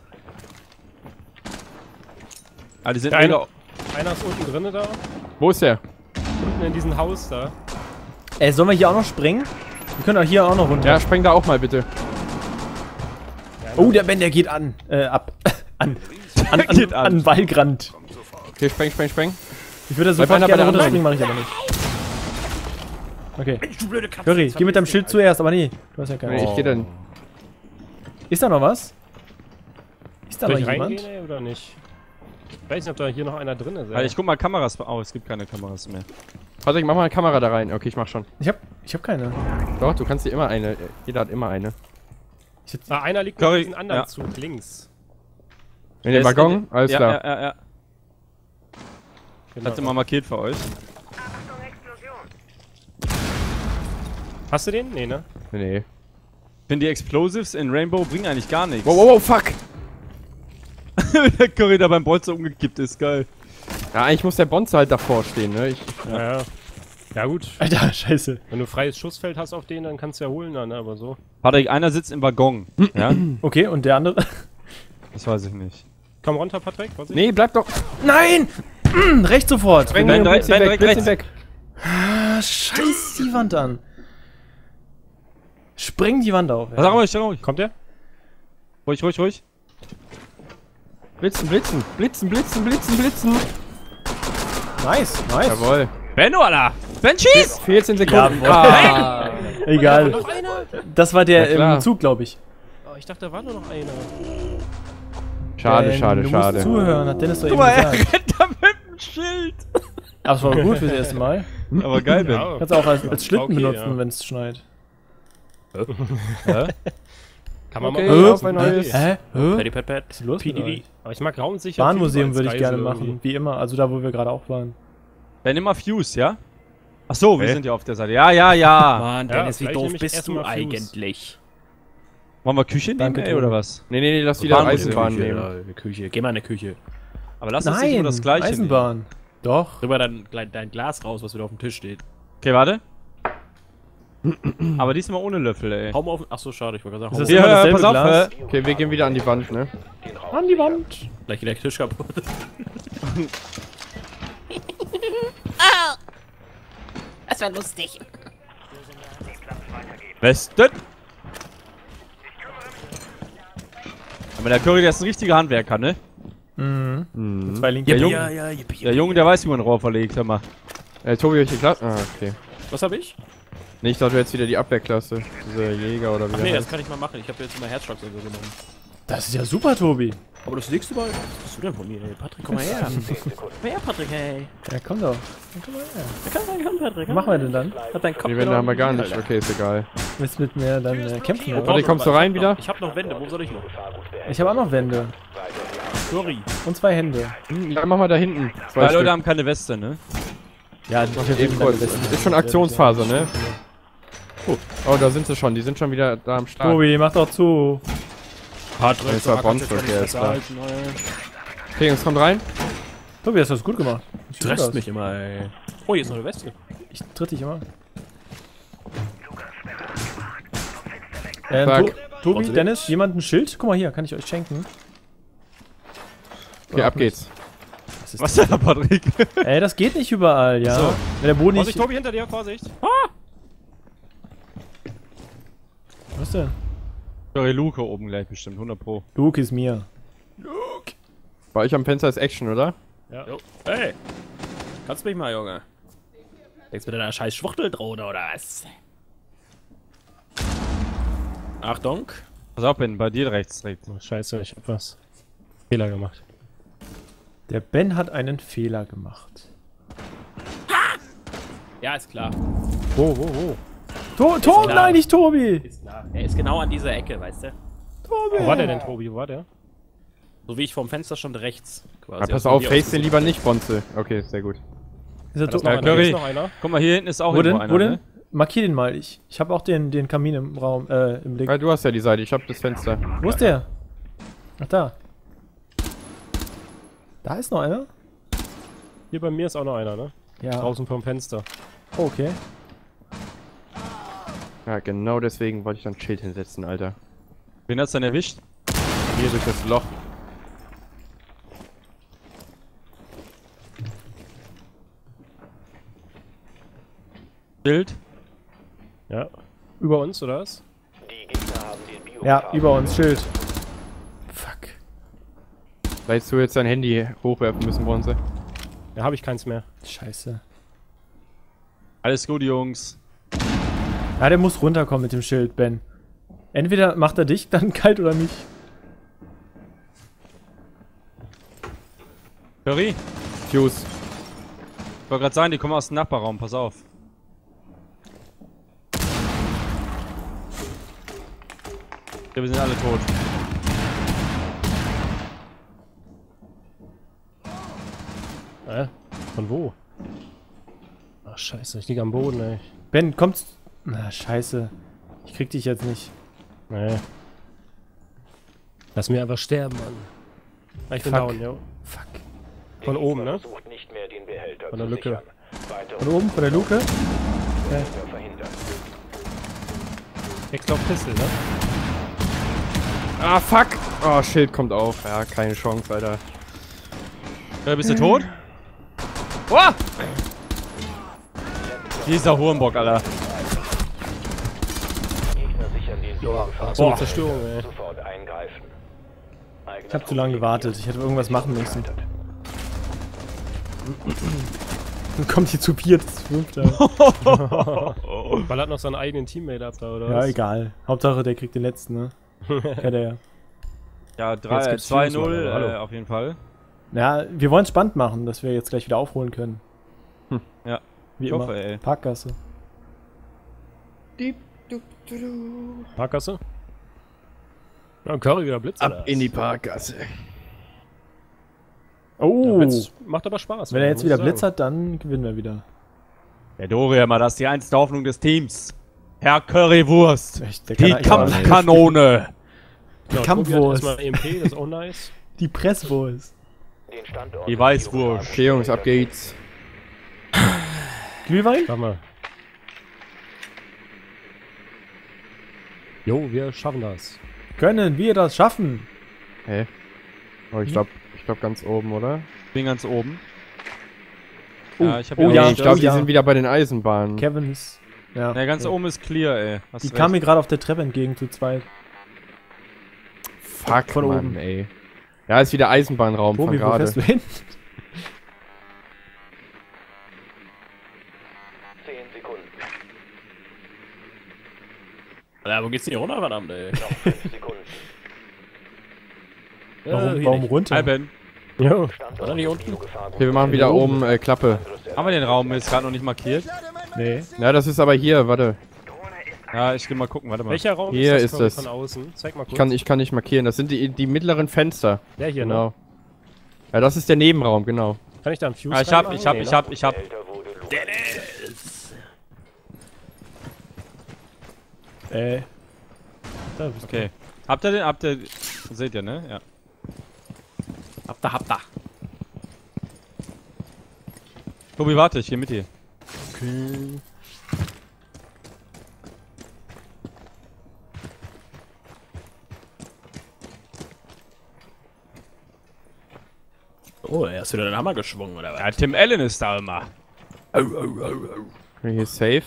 [SPEAKER 5] Ah, die sind
[SPEAKER 1] Der
[SPEAKER 5] mega.
[SPEAKER 1] Einer ist unten drinne da.
[SPEAKER 3] Wo ist der?
[SPEAKER 1] Unten in diesem Haus da.
[SPEAKER 2] Ey, sollen wir hier auch noch springen? Wir können auch hier auch noch runter.
[SPEAKER 3] Ja, spreng da auch mal bitte.
[SPEAKER 2] Oh, der Ben, der geht an. Äh, ab. an. An, an,
[SPEAKER 5] geht an.
[SPEAKER 2] an Walgrand.
[SPEAKER 3] Okay, spreng, spreng, spreng.
[SPEAKER 2] Ich würde da
[SPEAKER 3] Bleib
[SPEAKER 2] sofort
[SPEAKER 3] einer bei
[SPEAKER 2] gerne
[SPEAKER 3] der
[SPEAKER 2] runterspringen, mache ich aber nicht. Okay.
[SPEAKER 4] Du blöde Katze.
[SPEAKER 2] Curry, geh mit deinem Schild zuerst, aber nee. Du hast ja keinen.
[SPEAKER 3] Nee, ich geh dann.
[SPEAKER 2] Ist da noch was? Ist da
[SPEAKER 1] Soll
[SPEAKER 2] noch
[SPEAKER 1] ich
[SPEAKER 2] jemand?
[SPEAKER 1] reingehen, ey, oder nicht? Ich weiß nicht, ob da hier noch einer drin ist.
[SPEAKER 5] Also ich guck mal Kameras. Oh, es gibt keine Kameras mehr.
[SPEAKER 3] Patrick, mach mal eine Kamera da rein. Okay, ich mach schon.
[SPEAKER 2] Ich hab, ich hab keine.
[SPEAKER 3] Doch, du kannst dir immer eine. Jeder hat immer eine.
[SPEAKER 1] Ah, einer liegt
[SPEAKER 5] Curry,
[SPEAKER 1] noch diesen anderen
[SPEAKER 5] ja.
[SPEAKER 1] Zug, links.
[SPEAKER 3] In den
[SPEAKER 5] Der ist
[SPEAKER 3] Waggon?
[SPEAKER 5] in-
[SPEAKER 3] Alles
[SPEAKER 5] ja,
[SPEAKER 3] klar.
[SPEAKER 5] Ja, ja, ja.
[SPEAKER 1] Genau.
[SPEAKER 5] Hat's immer markiert für euch.
[SPEAKER 1] Hast du den? Nee, ne?
[SPEAKER 3] Nee, nee.
[SPEAKER 5] Ich finde, die Explosives in Rainbow bringen eigentlich gar nichts.
[SPEAKER 3] Wow, wow, wow, fuck!
[SPEAKER 5] Der Curry da beim Bolzer umgekippt ist, geil.
[SPEAKER 3] Ja, eigentlich muss der Bonze halt davor stehen, ne? Ich,
[SPEAKER 1] Ja, ja. Ja gut,
[SPEAKER 2] Alter, scheiße.
[SPEAKER 1] wenn du freies Schussfeld hast auf den, dann kannst du ja holen dann, aber so.
[SPEAKER 5] Patrick, einer sitzt im Waggon. Ja?
[SPEAKER 2] Okay, und der andere?
[SPEAKER 5] Das weiß ich nicht.
[SPEAKER 1] Komm runter, Patrick. Vorsicht.
[SPEAKER 3] nee, bleib doch.
[SPEAKER 2] Nein! Mm, rechts sofort.
[SPEAKER 3] Spreng
[SPEAKER 5] Ben,
[SPEAKER 3] den
[SPEAKER 5] direkt-
[SPEAKER 3] Blitz
[SPEAKER 5] Ben,
[SPEAKER 3] weg,
[SPEAKER 5] direkt
[SPEAKER 3] Blitz weg.
[SPEAKER 2] Ah, scheiß die Wand an. Spreng die Wand auf.
[SPEAKER 5] Sag ruhig, sag ruhig.
[SPEAKER 1] Kommt der?
[SPEAKER 5] Ruhig, ruhig, ruhig.
[SPEAKER 3] Blitzen, blitzen, blitzen, blitzen, blitzen, blitzen.
[SPEAKER 2] Nice, nice.
[SPEAKER 3] Jawohl.
[SPEAKER 5] Benno, Alter! Ben, schieß!
[SPEAKER 3] vierzehn Sekunden.
[SPEAKER 2] Jawohl.
[SPEAKER 3] Ah.
[SPEAKER 2] Egal.
[SPEAKER 1] Noch einer?
[SPEAKER 2] Das war der
[SPEAKER 3] Ja, klar.
[SPEAKER 2] im Zug, glaube ich.
[SPEAKER 1] Oh, ich dachte, da war nur noch einer.
[SPEAKER 3] Schade,
[SPEAKER 2] Ben,
[SPEAKER 3] schade,
[SPEAKER 2] du
[SPEAKER 3] schade.
[SPEAKER 2] musst zuhören, hat Dennis doch eben
[SPEAKER 5] Guck mal, er
[SPEAKER 2] gesagt.
[SPEAKER 5] rennt da mit dem Schild.
[SPEAKER 2] Aber es war gut fürs erste Mal.
[SPEAKER 5] Aber geil, Ben.
[SPEAKER 1] Ja.
[SPEAKER 2] Kannst du auch als, als Schlitten
[SPEAKER 1] Okay,
[SPEAKER 2] benutzen,
[SPEAKER 1] ja.
[SPEAKER 2] wenn es schneit.
[SPEAKER 1] Kann man
[SPEAKER 3] Okay,
[SPEAKER 1] mal
[SPEAKER 3] auf ein neues.
[SPEAKER 2] Hä? Hä?
[SPEAKER 6] Paddy Pat Pat.
[SPEAKER 2] Was ist los
[SPEAKER 1] P
[SPEAKER 2] mit
[SPEAKER 1] D
[SPEAKER 2] euch?
[SPEAKER 1] D. Aber ich mag raumsicher.
[SPEAKER 2] Bahnmuseum
[SPEAKER 1] als
[SPEAKER 2] würde ich gerne
[SPEAKER 1] Geisel
[SPEAKER 2] machen,
[SPEAKER 1] irgendwie.
[SPEAKER 2] wie immer. Also da, wo wir gerade auch waren.
[SPEAKER 5] Ben, immer Fuse, ja? Ach so, wir
[SPEAKER 3] Hä?
[SPEAKER 5] sind ja auf der Seite. Ja, ja, ja.
[SPEAKER 6] Mann,
[SPEAKER 1] Ja,
[SPEAKER 6] Dennis, wie
[SPEAKER 1] vielleicht
[SPEAKER 6] doof
[SPEAKER 1] nehme ich
[SPEAKER 6] bist
[SPEAKER 1] erst
[SPEAKER 6] du
[SPEAKER 1] mal Fuse.
[SPEAKER 6] eigentlich?
[SPEAKER 5] Wollen wir Küche nehmen,
[SPEAKER 2] Danke,
[SPEAKER 5] ey,
[SPEAKER 2] Tobi.
[SPEAKER 5] oder was?
[SPEAKER 3] Nee, nee, nee, lass wieder
[SPEAKER 5] Bahnmuseum.
[SPEAKER 3] Eisenbahn
[SPEAKER 6] Küche,
[SPEAKER 3] nehmen.
[SPEAKER 6] ja, eine Küche. Geh mal in eine Küche.
[SPEAKER 5] Aber lass uns nicht
[SPEAKER 2] Nein,
[SPEAKER 5] nur das gleiche
[SPEAKER 2] Eisenbahn. Doch.
[SPEAKER 6] Rüber dein, dein Glas raus, was wieder auf dem Tisch steht.
[SPEAKER 5] nehmen. Okay, warte. Aber diesmal ohne Löffel, ey.
[SPEAKER 6] Hau mal auf. Achso, schade, ich wollte gerade
[SPEAKER 2] Ist das
[SPEAKER 6] sagen,
[SPEAKER 2] immer
[SPEAKER 5] Hier,
[SPEAKER 2] dasselbe
[SPEAKER 5] pass auf,
[SPEAKER 2] Glas?
[SPEAKER 5] äh,
[SPEAKER 3] Okay, wir gehen wieder an die Wand, ne?
[SPEAKER 2] An die Wand.
[SPEAKER 6] gleich geht der Tisch kaputt.
[SPEAKER 7] Das war lustig.
[SPEAKER 5] Westen. Aber der Curry, der ist ein richtiger Handwerker, ne?
[SPEAKER 2] Mhm.
[SPEAKER 3] Mhm.
[SPEAKER 2] Zwei linke.
[SPEAKER 5] Der Junge,
[SPEAKER 6] Ja, ja, yippie,
[SPEAKER 5] der Junge, der weiß, wie man ein Rohr verlegt, hör mal.
[SPEAKER 3] Äh, Tobi, welche Klasse? Ah, okay.
[SPEAKER 6] Was hab ich?
[SPEAKER 3] Nee, ich dachte jetzt wieder die Abwehrklasse. Diese Jäger oder wie
[SPEAKER 6] Ach
[SPEAKER 3] der
[SPEAKER 6] nee, das
[SPEAKER 3] heißt.
[SPEAKER 6] kann ich mal machen. Ich habe jetzt immer Herzschlag so genommen.
[SPEAKER 2] Das ist ja super, Tobi.
[SPEAKER 6] Aber das legst du mal. Was bist du denn von mir, ey? Patrick, komm mal her. komm mal her, Patrick, hey.
[SPEAKER 2] Ja, komm doch.
[SPEAKER 6] Komm, komm, komm, Patrick.
[SPEAKER 2] Was machen wir denn dann?
[SPEAKER 6] Hat dein Kopf
[SPEAKER 3] Die Wände haben wir gar nicht.
[SPEAKER 6] Alter.
[SPEAKER 3] Okay, ist egal.
[SPEAKER 2] Willst du mit mir dann äh, kämpfen?
[SPEAKER 6] Wo
[SPEAKER 2] Oder?
[SPEAKER 3] Warte, kommst du rein
[SPEAKER 6] Ich hab
[SPEAKER 3] wieder?
[SPEAKER 6] noch- Ich hab noch Wände, wo soll ich noch?
[SPEAKER 2] Ich habe auch noch Wände.
[SPEAKER 6] Sorry.
[SPEAKER 2] Und zwei Hände.
[SPEAKER 3] Hm, ja, mach mal da hinten. Zwei
[SPEAKER 5] Weil
[SPEAKER 3] Stück.
[SPEAKER 5] Leute haben keine Weste, ne?
[SPEAKER 2] Ja,
[SPEAKER 3] Eben kurz. Ist schon Aktionsphase, ne? Oh, da sind sie schon. Die sind schon wieder da am Start.
[SPEAKER 2] Tobi, mach doch zu.
[SPEAKER 6] Patrick,
[SPEAKER 3] Das war Bronzburg, der ist da.
[SPEAKER 6] ey.
[SPEAKER 3] Okay, jetzt kommt rein.
[SPEAKER 2] Tobi, hast du das gut gemacht. Sieht gut
[SPEAKER 6] Stresst
[SPEAKER 2] aus.
[SPEAKER 6] mich immer, ey. Oh, hier ist noch eine Weste.
[SPEAKER 2] Ich tritt dich immer. Ähm,
[SPEAKER 3] Sag.
[SPEAKER 2] to Tobi, Dennis, jemand ein Schild? Guck mal hier, kann ich euch schenken.
[SPEAKER 3] Okay, ab geht's.
[SPEAKER 5] Was denn, Patrick?
[SPEAKER 2] Ey, das geht nicht überall, ja.
[SPEAKER 5] So.
[SPEAKER 2] Wenn der Boden nicht...
[SPEAKER 1] Vorsicht, Tobi, hinter dir, Vorsicht.
[SPEAKER 2] Was denn?
[SPEAKER 5] Curry Luke oben gleich bestimmt, hundert Pro.
[SPEAKER 2] Luke ist mir.
[SPEAKER 3] Bei euch am Fenster ist Action, oder?
[SPEAKER 6] Jo. Hey. Kannst mich mal, Junge. Denkst du mit deiner scheiß Schwuchteldrohne, oder was? Achtung.
[SPEAKER 5] Pass auf, Ben, bei dir rechts, rechts.
[SPEAKER 1] Oh, scheiße, ich hab was. Fehler gemacht.
[SPEAKER 2] Der Ben hat einen Fehler gemacht.
[SPEAKER 6] Ja, ist klar.
[SPEAKER 1] Wo, wo, wo?
[SPEAKER 2] To Tobi,
[SPEAKER 6] klar.
[SPEAKER 2] nein, nicht Tobi!
[SPEAKER 6] Ist klar. Er ist genau an dieser Ecke, weißt du?
[SPEAKER 1] Wo war der denn, Tobi? Wo war der?
[SPEAKER 6] So wie ich vom Fenster stand rechts. Quasi.
[SPEAKER 3] Ja, pass
[SPEAKER 6] Also
[SPEAKER 3] auf,
[SPEAKER 6] wie
[SPEAKER 3] face den
[SPEAKER 6] ausgesucht.
[SPEAKER 3] lieber nicht, Bonze. Okay, sehr gut.
[SPEAKER 2] Ist er
[SPEAKER 1] Da ist
[SPEAKER 2] to
[SPEAKER 1] noch
[SPEAKER 5] Ja,
[SPEAKER 1] einer.
[SPEAKER 5] Curry.
[SPEAKER 1] Hier ist noch einer.
[SPEAKER 5] Guck mal, hier hinten ist auch
[SPEAKER 2] Wo
[SPEAKER 5] irgendwo
[SPEAKER 2] denn?
[SPEAKER 5] einer,
[SPEAKER 2] Wo denn?
[SPEAKER 5] ne?
[SPEAKER 2] Markier den mal. Ich, ich habe auch den, den Kamin im Raum, äh, im Blick.
[SPEAKER 3] Weil du hast ja die Seite, ich hab das Fenster.
[SPEAKER 2] Wo ist der? Ach, da. Da ist noch einer?
[SPEAKER 1] Hier bei mir ist auch noch einer, ne?
[SPEAKER 2] Ja.
[SPEAKER 1] Draußen vom Fenster.
[SPEAKER 2] Oh, okay.
[SPEAKER 3] Ja, genau deswegen wollte ich dann ein Schild hinsetzen, Alter.
[SPEAKER 5] Wen hat's denn erwischt?
[SPEAKER 3] Hier durch das Loch.
[SPEAKER 5] Bild.
[SPEAKER 1] Ja. Über uns, oder was?
[SPEAKER 2] Ja, über uns, Schild. Fuck.
[SPEAKER 3] Da hättest du jetzt dein Handy hochwerfen müssen, Bonze.
[SPEAKER 1] Ja, habe ich keins mehr.
[SPEAKER 2] Scheiße.
[SPEAKER 5] Alles gut, Jungs.
[SPEAKER 2] Ja, der muss runterkommen mit dem Schild, Ben. Entweder macht er dich dann kalt oder mich.
[SPEAKER 5] Curry?
[SPEAKER 3] Fuse.
[SPEAKER 5] Ich wollte gerade sagen, die kommen aus dem Nachbarraum, pass auf. Ja, wir sind alle tot.
[SPEAKER 1] Äh? Von wo? Ach, scheiße, ich liege am Boden, ey.
[SPEAKER 2] Ben, kommst. Na, scheiße. Ich krieg dich jetzt nicht.
[SPEAKER 1] Nee. Lass mir einfach sterben, Mann. Ah, ich bin
[SPEAKER 2] Fuck.
[SPEAKER 1] down, jo.
[SPEAKER 2] Fuck.
[SPEAKER 1] Von oben, ne?
[SPEAKER 8] Versucht nicht mehr, den Behälter
[SPEAKER 1] Von der
[SPEAKER 8] zu
[SPEAKER 1] Lücke.
[SPEAKER 8] sichern. Weitere
[SPEAKER 2] Von oben, von der Luke?
[SPEAKER 8] Behälter verhindern.
[SPEAKER 1] Hexlock Pistol, ne?
[SPEAKER 3] Ah, fuck! Oh, Schild kommt auf. Ja, keine Chance, Alter.
[SPEAKER 5] Äh, bist du tot? Oh! Dieser Hurenbock, Alter.
[SPEAKER 8] Gegner sichern den Gefahr.
[SPEAKER 1] So eine Zerstörung, ey.
[SPEAKER 8] Sofort eingreifen.
[SPEAKER 2] Ich hab zu lange gewartet. Ich hätte irgendwas machen müssen. Dann kommt hier zu viert, zu fünfter.
[SPEAKER 1] Weil er hat noch seinen eigenen Teammate ab da, oder
[SPEAKER 2] Ja,
[SPEAKER 1] was?
[SPEAKER 2] egal. Hauptsache, der kriegt den letzten, ne? Ja, der.
[SPEAKER 5] Ja,
[SPEAKER 1] Jetzt
[SPEAKER 5] drei,
[SPEAKER 1] gibt's
[SPEAKER 5] zwei
[SPEAKER 1] Fuse,
[SPEAKER 5] null,
[SPEAKER 1] Mann,
[SPEAKER 5] äh,
[SPEAKER 1] hallo.
[SPEAKER 5] auf jeden Fall.
[SPEAKER 2] Ja, wir wollen es spannend machen, dass wir jetzt gleich wieder aufholen können.
[SPEAKER 5] Ja,
[SPEAKER 2] Wie
[SPEAKER 5] ich
[SPEAKER 2] immer.
[SPEAKER 5] hoffe, ey.
[SPEAKER 2] Parkgasse.
[SPEAKER 1] Parkgasse? Ja, Curry wieder Blitz,
[SPEAKER 3] Ab in die Parkgasse.
[SPEAKER 2] Oh!
[SPEAKER 1] Blitz macht aber Spaß.
[SPEAKER 2] Wenn er jetzt
[SPEAKER 1] muss
[SPEAKER 2] wieder
[SPEAKER 1] ich
[SPEAKER 2] Blitz
[SPEAKER 1] sagen.
[SPEAKER 2] hat, dann gewinnen wir wieder.
[SPEAKER 5] Der Dorian, das ist die einzige Hoffnung des Teams. Herr Currywurst.
[SPEAKER 2] Echt, der
[SPEAKER 5] Die
[SPEAKER 2] kann einfach-
[SPEAKER 5] Kampfkanone.
[SPEAKER 2] Die
[SPEAKER 1] Ja,
[SPEAKER 2] Kampfwurst.
[SPEAKER 1] Erstmal E M P, das ist auch nice.
[SPEAKER 2] Die Presswurst.
[SPEAKER 8] Den Standort
[SPEAKER 5] Die Weißwurst.
[SPEAKER 3] Okay, Jungs, ab geht's.
[SPEAKER 2] Glühwein?
[SPEAKER 1] Sag mal. Jo, wir schaffen das.
[SPEAKER 2] Können wir das schaffen?
[SPEAKER 3] Hä? Oh, ich glaub, ich glaub ganz oben, oder?
[SPEAKER 5] Bin ganz oben.
[SPEAKER 2] Oh,
[SPEAKER 5] ja, ich hab
[SPEAKER 2] oh
[SPEAKER 5] ja
[SPEAKER 2] ja,
[SPEAKER 3] Nee, ich glaube,
[SPEAKER 2] oh
[SPEAKER 3] die
[SPEAKER 2] ja.
[SPEAKER 3] sind wieder bei den Eisenbahnen.
[SPEAKER 2] Kevin ist. Ja.
[SPEAKER 5] Ne, ganz oben ist clear, ey. Hast
[SPEAKER 2] Die
[SPEAKER 5] recht.
[SPEAKER 2] kam mir gerade auf der Treppe entgegen zu zweit.
[SPEAKER 3] Fuck,
[SPEAKER 2] von
[SPEAKER 3] Mann,
[SPEAKER 2] oben.
[SPEAKER 3] ey. Ja, ist wieder Eisenbahnraum von
[SPEAKER 2] Tobi, wo
[SPEAKER 3] gerade.
[SPEAKER 2] fährst du hin?
[SPEAKER 8] zehn Sekunden.
[SPEAKER 6] Ja, wo geht's denn hier runter, verdammt, ey?
[SPEAKER 8] Noch fünf Sekunden.
[SPEAKER 2] Warum, warum runter?
[SPEAKER 5] Hi, Ben.
[SPEAKER 1] Jo.
[SPEAKER 8] Standort
[SPEAKER 6] War da nicht unten?
[SPEAKER 8] Biogefahr-
[SPEAKER 3] Okay, wir machen wieder oben äh, Klappe.
[SPEAKER 5] Haben wir den Raum jetzt gerade noch nicht markiert?
[SPEAKER 2] Nee.
[SPEAKER 3] Ja, das ist aber hier, warte.
[SPEAKER 5] Ja, ich geh mal gucken, warte mal.
[SPEAKER 1] Welcher Raum
[SPEAKER 3] Hier
[SPEAKER 1] ist das,
[SPEAKER 3] ist
[SPEAKER 1] Curry,
[SPEAKER 3] es.
[SPEAKER 1] von außen? Zeig mal kurz.
[SPEAKER 3] Ich kann, ich kann nicht markieren. Das sind die, die mittleren Fenster.
[SPEAKER 1] Der hier,
[SPEAKER 3] Genau.
[SPEAKER 1] ne?
[SPEAKER 3] Ja, das ist der Nebenraum, genau.
[SPEAKER 1] Kann ich da einen Fuse
[SPEAKER 5] Ah, ich hab,
[SPEAKER 1] reinmachen?
[SPEAKER 5] ich hab,
[SPEAKER 1] Nee,
[SPEAKER 5] ich
[SPEAKER 1] ne?
[SPEAKER 5] hab, ich hab.
[SPEAKER 8] Behälter wurde lokalisiert.
[SPEAKER 2] Äh. Da bist
[SPEAKER 5] Okay. Habt ihr den, habt ihr, seht ihr, ne? Ja.
[SPEAKER 6] Habt da, habt da.
[SPEAKER 5] Tobi, warte, ich geh mit dir.
[SPEAKER 2] Okay.
[SPEAKER 6] Oh, er hast wieder den Hammer geschwungen, oder was?
[SPEAKER 5] Ja, Tim Allen ist da immer.
[SPEAKER 3] Hier ist safe.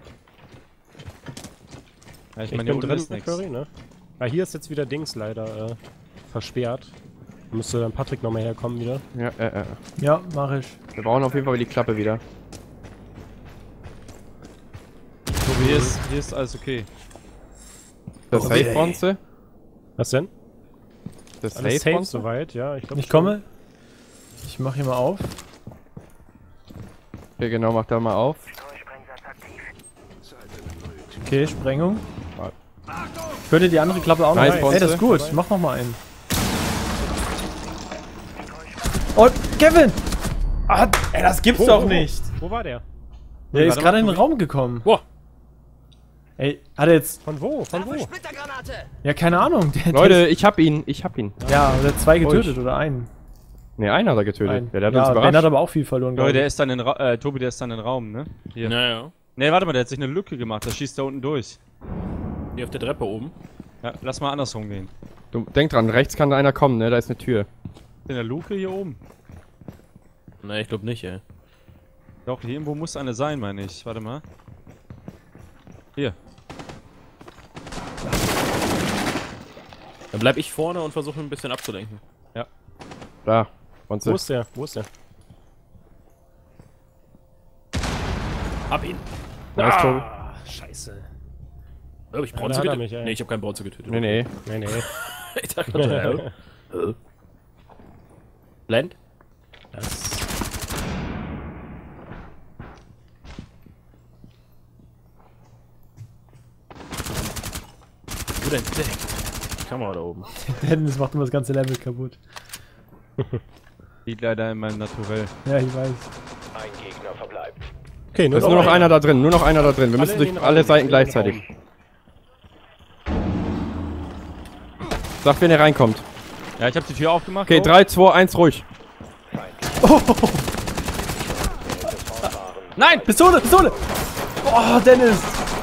[SPEAKER 5] Ja, ich
[SPEAKER 1] Ich
[SPEAKER 5] meine, hier
[SPEAKER 1] bin
[SPEAKER 5] unten
[SPEAKER 1] drin
[SPEAKER 5] ist
[SPEAKER 1] mit
[SPEAKER 5] nix.
[SPEAKER 1] Curry, ne? Ah, hier ist jetzt wieder Dings leider äh, versperrt. Da müsste dann Patrick nochmal herkommen wieder.
[SPEAKER 3] Ja, äh, äh.
[SPEAKER 2] Ja, mach ich.
[SPEAKER 3] Wir brauchen auf jeden Fall die Klappe wieder.
[SPEAKER 5] Tobi, hier ist, hier ist alles okay.
[SPEAKER 3] Das
[SPEAKER 2] Okay.
[SPEAKER 3] Safe Bronze?
[SPEAKER 1] Was denn?
[SPEAKER 3] Das
[SPEAKER 1] Alles
[SPEAKER 3] Safe
[SPEAKER 1] safe
[SPEAKER 3] Bronze?
[SPEAKER 1] soweit, ja. Ich, glaub
[SPEAKER 2] Ich
[SPEAKER 1] schon.
[SPEAKER 2] komme. Ich mach hier mal auf.
[SPEAKER 3] Okay, genau, mach da mal auf.
[SPEAKER 2] Okay, Sprengung. Ich würde die andere Klappe auch noch.
[SPEAKER 3] Nice,
[SPEAKER 2] Ey,
[SPEAKER 3] Bronze.
[SPEAKER 2] das ist gut. Mach noch mal einen. Oh, Kevin! Ah, ey, das gibt's
[SPEAKER 1] Wo,
[SPEAKER 2] doch
[SPEAKER 1] wo, wo?
[SPEAKER 2] nicht.
[SPEAKER 1] Wo war der?
[SPEAKER 2] Der ist
[SPEAKER 5] warte
[SPEAKER 2] gerade
[SPEAKER 5] mal,
[SPEAKER 2] in den
[SPEAKER 5] Tobi.
[SPEAKER 2] Raum gekommen.
[SPEAKER 1] Boah.
[SPEAKER 2] Ey, hat er jetzt.
[SPEAKER 1] Von wo? Von wo?
[SPEAKER 2] Ja, keine Ahnung. Der,
[SPEAKER 3] Leute, ich hab ihn, ich hab ihn.
[SPEAKER 2] Der, ja, der hat zwei getötet
[SPEAKER 3] Ruhig.
[SPEAKER 2] oder einen.
[SPEAKER 3] Ne, einen hat er getötet.
[SPEAKER 2] Einen.
[SPEAKER 3] Ja, der hat
[SPEAKER 2] ja,
[SPEAKER 3] uns
[SPEAKER 2] Ben
[SPEAKER 3] überrascht.
[SPEAKER 2] hat aber auch viel verloren. glaub
[SPEAKER 5] Leute, der
[SPEAKER 2] ich.
[SPEAKER 5] ist dann in Ra äh, Tobi, der ist dann in den Raum, ne? Hier.
[SPEAKER 6] Naja.
[SPEAKER 5] Ne, warte mal, der hat sich eine Lücke gemacht, der schießt da unten durch.
[SPEAKER 6] Hier auf der Treppe oben.
[SPEAKER 5] Ja, lass mal andersrum gehen.
[SPEAKER 3] Du, denk dran, rechts kann da einer kommen, ne? Da ist eine Tür.
[SPEAKER 5] In der Luke hier oben.
[SPEAKER 6] Ne, ich glaube nicht, ey.
[SPEAKER 5] Doch, hier irgendwo muss eine sein, meine ich. Warte mal. Hier.
[SPEAKER 6] Dann bleib ich vorne und versuche ein bisschen abzulenken.
[SPEAKER 3] Da,
[SPEAKER 1] Wo
[SPEAKER 3] Bronze.
[SPEAKER 1] ist der? Wo ist der?
[SPEAKER 6] Hab ihn.
[SPEAKER 1] Nice, Tobi. Scheiße.
[SPEAKER 6] Hab ich
[SPEAKER 1] Ja,
[SPEAKER 6] Bronze
[SPEAKER 1] da hat er
[SPEAKER 6] getötet?
[SPEAKER 1] mich, ey.
[SPEAKER 6] Nee, ich hab keinen Bronze getötet.
[SPEAKER 3] Nee, nee.
[SPEAKER 1] Nee, nee.
[SPEAKER 6] Ich dachte gerade, hä? Hä? Blend?
[SPEAKER 1] Das
[SPEAKER 6] Gut entdeckt. Kamera da oben.
[SPEAKER 2] Dennis macht immer das ganze Level kaputt.
[SPEAKER 5] Liegt leider in meinem Naturell.
[SPEAKER 2] Ja, ich weiß.
[SPEAKER 8] Ein Gegner verbleibt.
[SPEAKER 1] Okay,
[SPEAKER 3] Da ist nur noch einer da drin, nur noch einer da drin. Wir müssen
[SPEAKER 1] in
[SPEAKER 3] durch
[SPEAKER 1] den
[SPEAKER 3] alle
[SPEAKER 1] Raum,
[SPEAKER 3] Seiten
[SPEAKER 1] in den
[SPEAKER 3] gleichzeitig.
[SPEAKER 1] Raum.
[SPEAKER 3] Sagt, wenn er reinkommt.
[SPEAKER 5] Ja, ich habe die Tür aufgemacht.
[SPEAKER 3] Okay,
[SPEAKER 5] oh.
[SPEAKER 3] drei, zwei, eins, ruhig.
[SPEAKER 2] Nein! Pistole! Pistole! Oh, Dennis!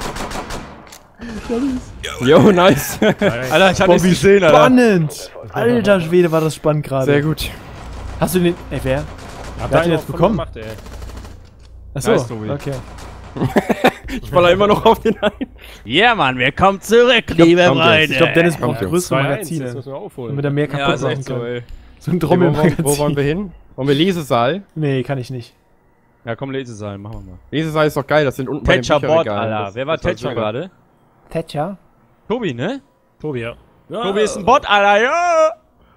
[SPEAKER 3] Yo, nice.
[SPEAKER 5] Alter, ich hab nichts gesehen, Alter.
[SPEAKER 2] Spannend! Alter Schwede, war das spannend gerade.
[SPEAKER 3] Sehr gut.
[SPEAKER 2] Hast du den... Ey, wer?
[SPEAKER 1] Habt
[SPEAKER 2] Wer hat
[SPEAKER 1] ihr
[SPEAKER 2] ihn jetzt
[SPEAKER 1] von
[SPEAKER 2] bekommen?
[SPEAKER 1] Gemacht, ey.
[SPEAKER 2] Achso,
[SPEAKER 5] Nice, Tobi.
[SPEAKER 2] okay.
[SPEAKER 3] Ich falle immer noch auf den ein.
[SPEAKER 5] Ja, Mann, wir kommen zurück, liebe
[SPEAKER 3] kommt jetzt.
[SPEAKER 2] Ich glaube, Dennis braucht
[SPEAKER 3] Jungs.
[SPEAKER 2] größere
[SPEAKER 1] zwei eins, das
[SPEAKER 2] Magazine,
[SPEAKER 1] müssen wir aufholen.
[SPEAKER 2] damit er mehr
[SPEAKER 5] Ja,
[SPEAKER 2] kaputt
[SPEAKER 5] ist
[SPEAKER 2] machen
[SPEAKER 5] echt so,
[SPEAKER 2] kann.
[SPEAKER 5] ey.
[SPEAKER 2] So ein
[SPEAKER 3] Wo, wo,
[SPEAKER 2] Trommelmagazin.
[SPEAKER 3] wo wollen wir hin? Wollen wir Lesesaal?
[SPEAKER 2] Nee, kann ich nicht.
[SPEAKER 5] Ja, komm, Lesesaal, machen wir mal.
[SPEAKER 3] Lesesaal ist doch geil, das sind unten bei den
[SPEAKER 5] Thatcher Bot,
[SPEAKER 3] Bücherregalen.
[SPEAKER 5] Alter.
[SPEAKER 3] Das-
[SPEAKER 5] Wer war
[SPEAKER 3] das war
[SPEAKER 5] Thatcher
[SPEAKER 3] super.
[SPEAKER 5] gerade?
[SPEAKER 2] Thatcher?
[SPEAKER 5] Tobi, ne?
[SPEAKER 1] Tobi, ja.
[SPEAKER 5] Tobi ist ein Bot, Alter, ja!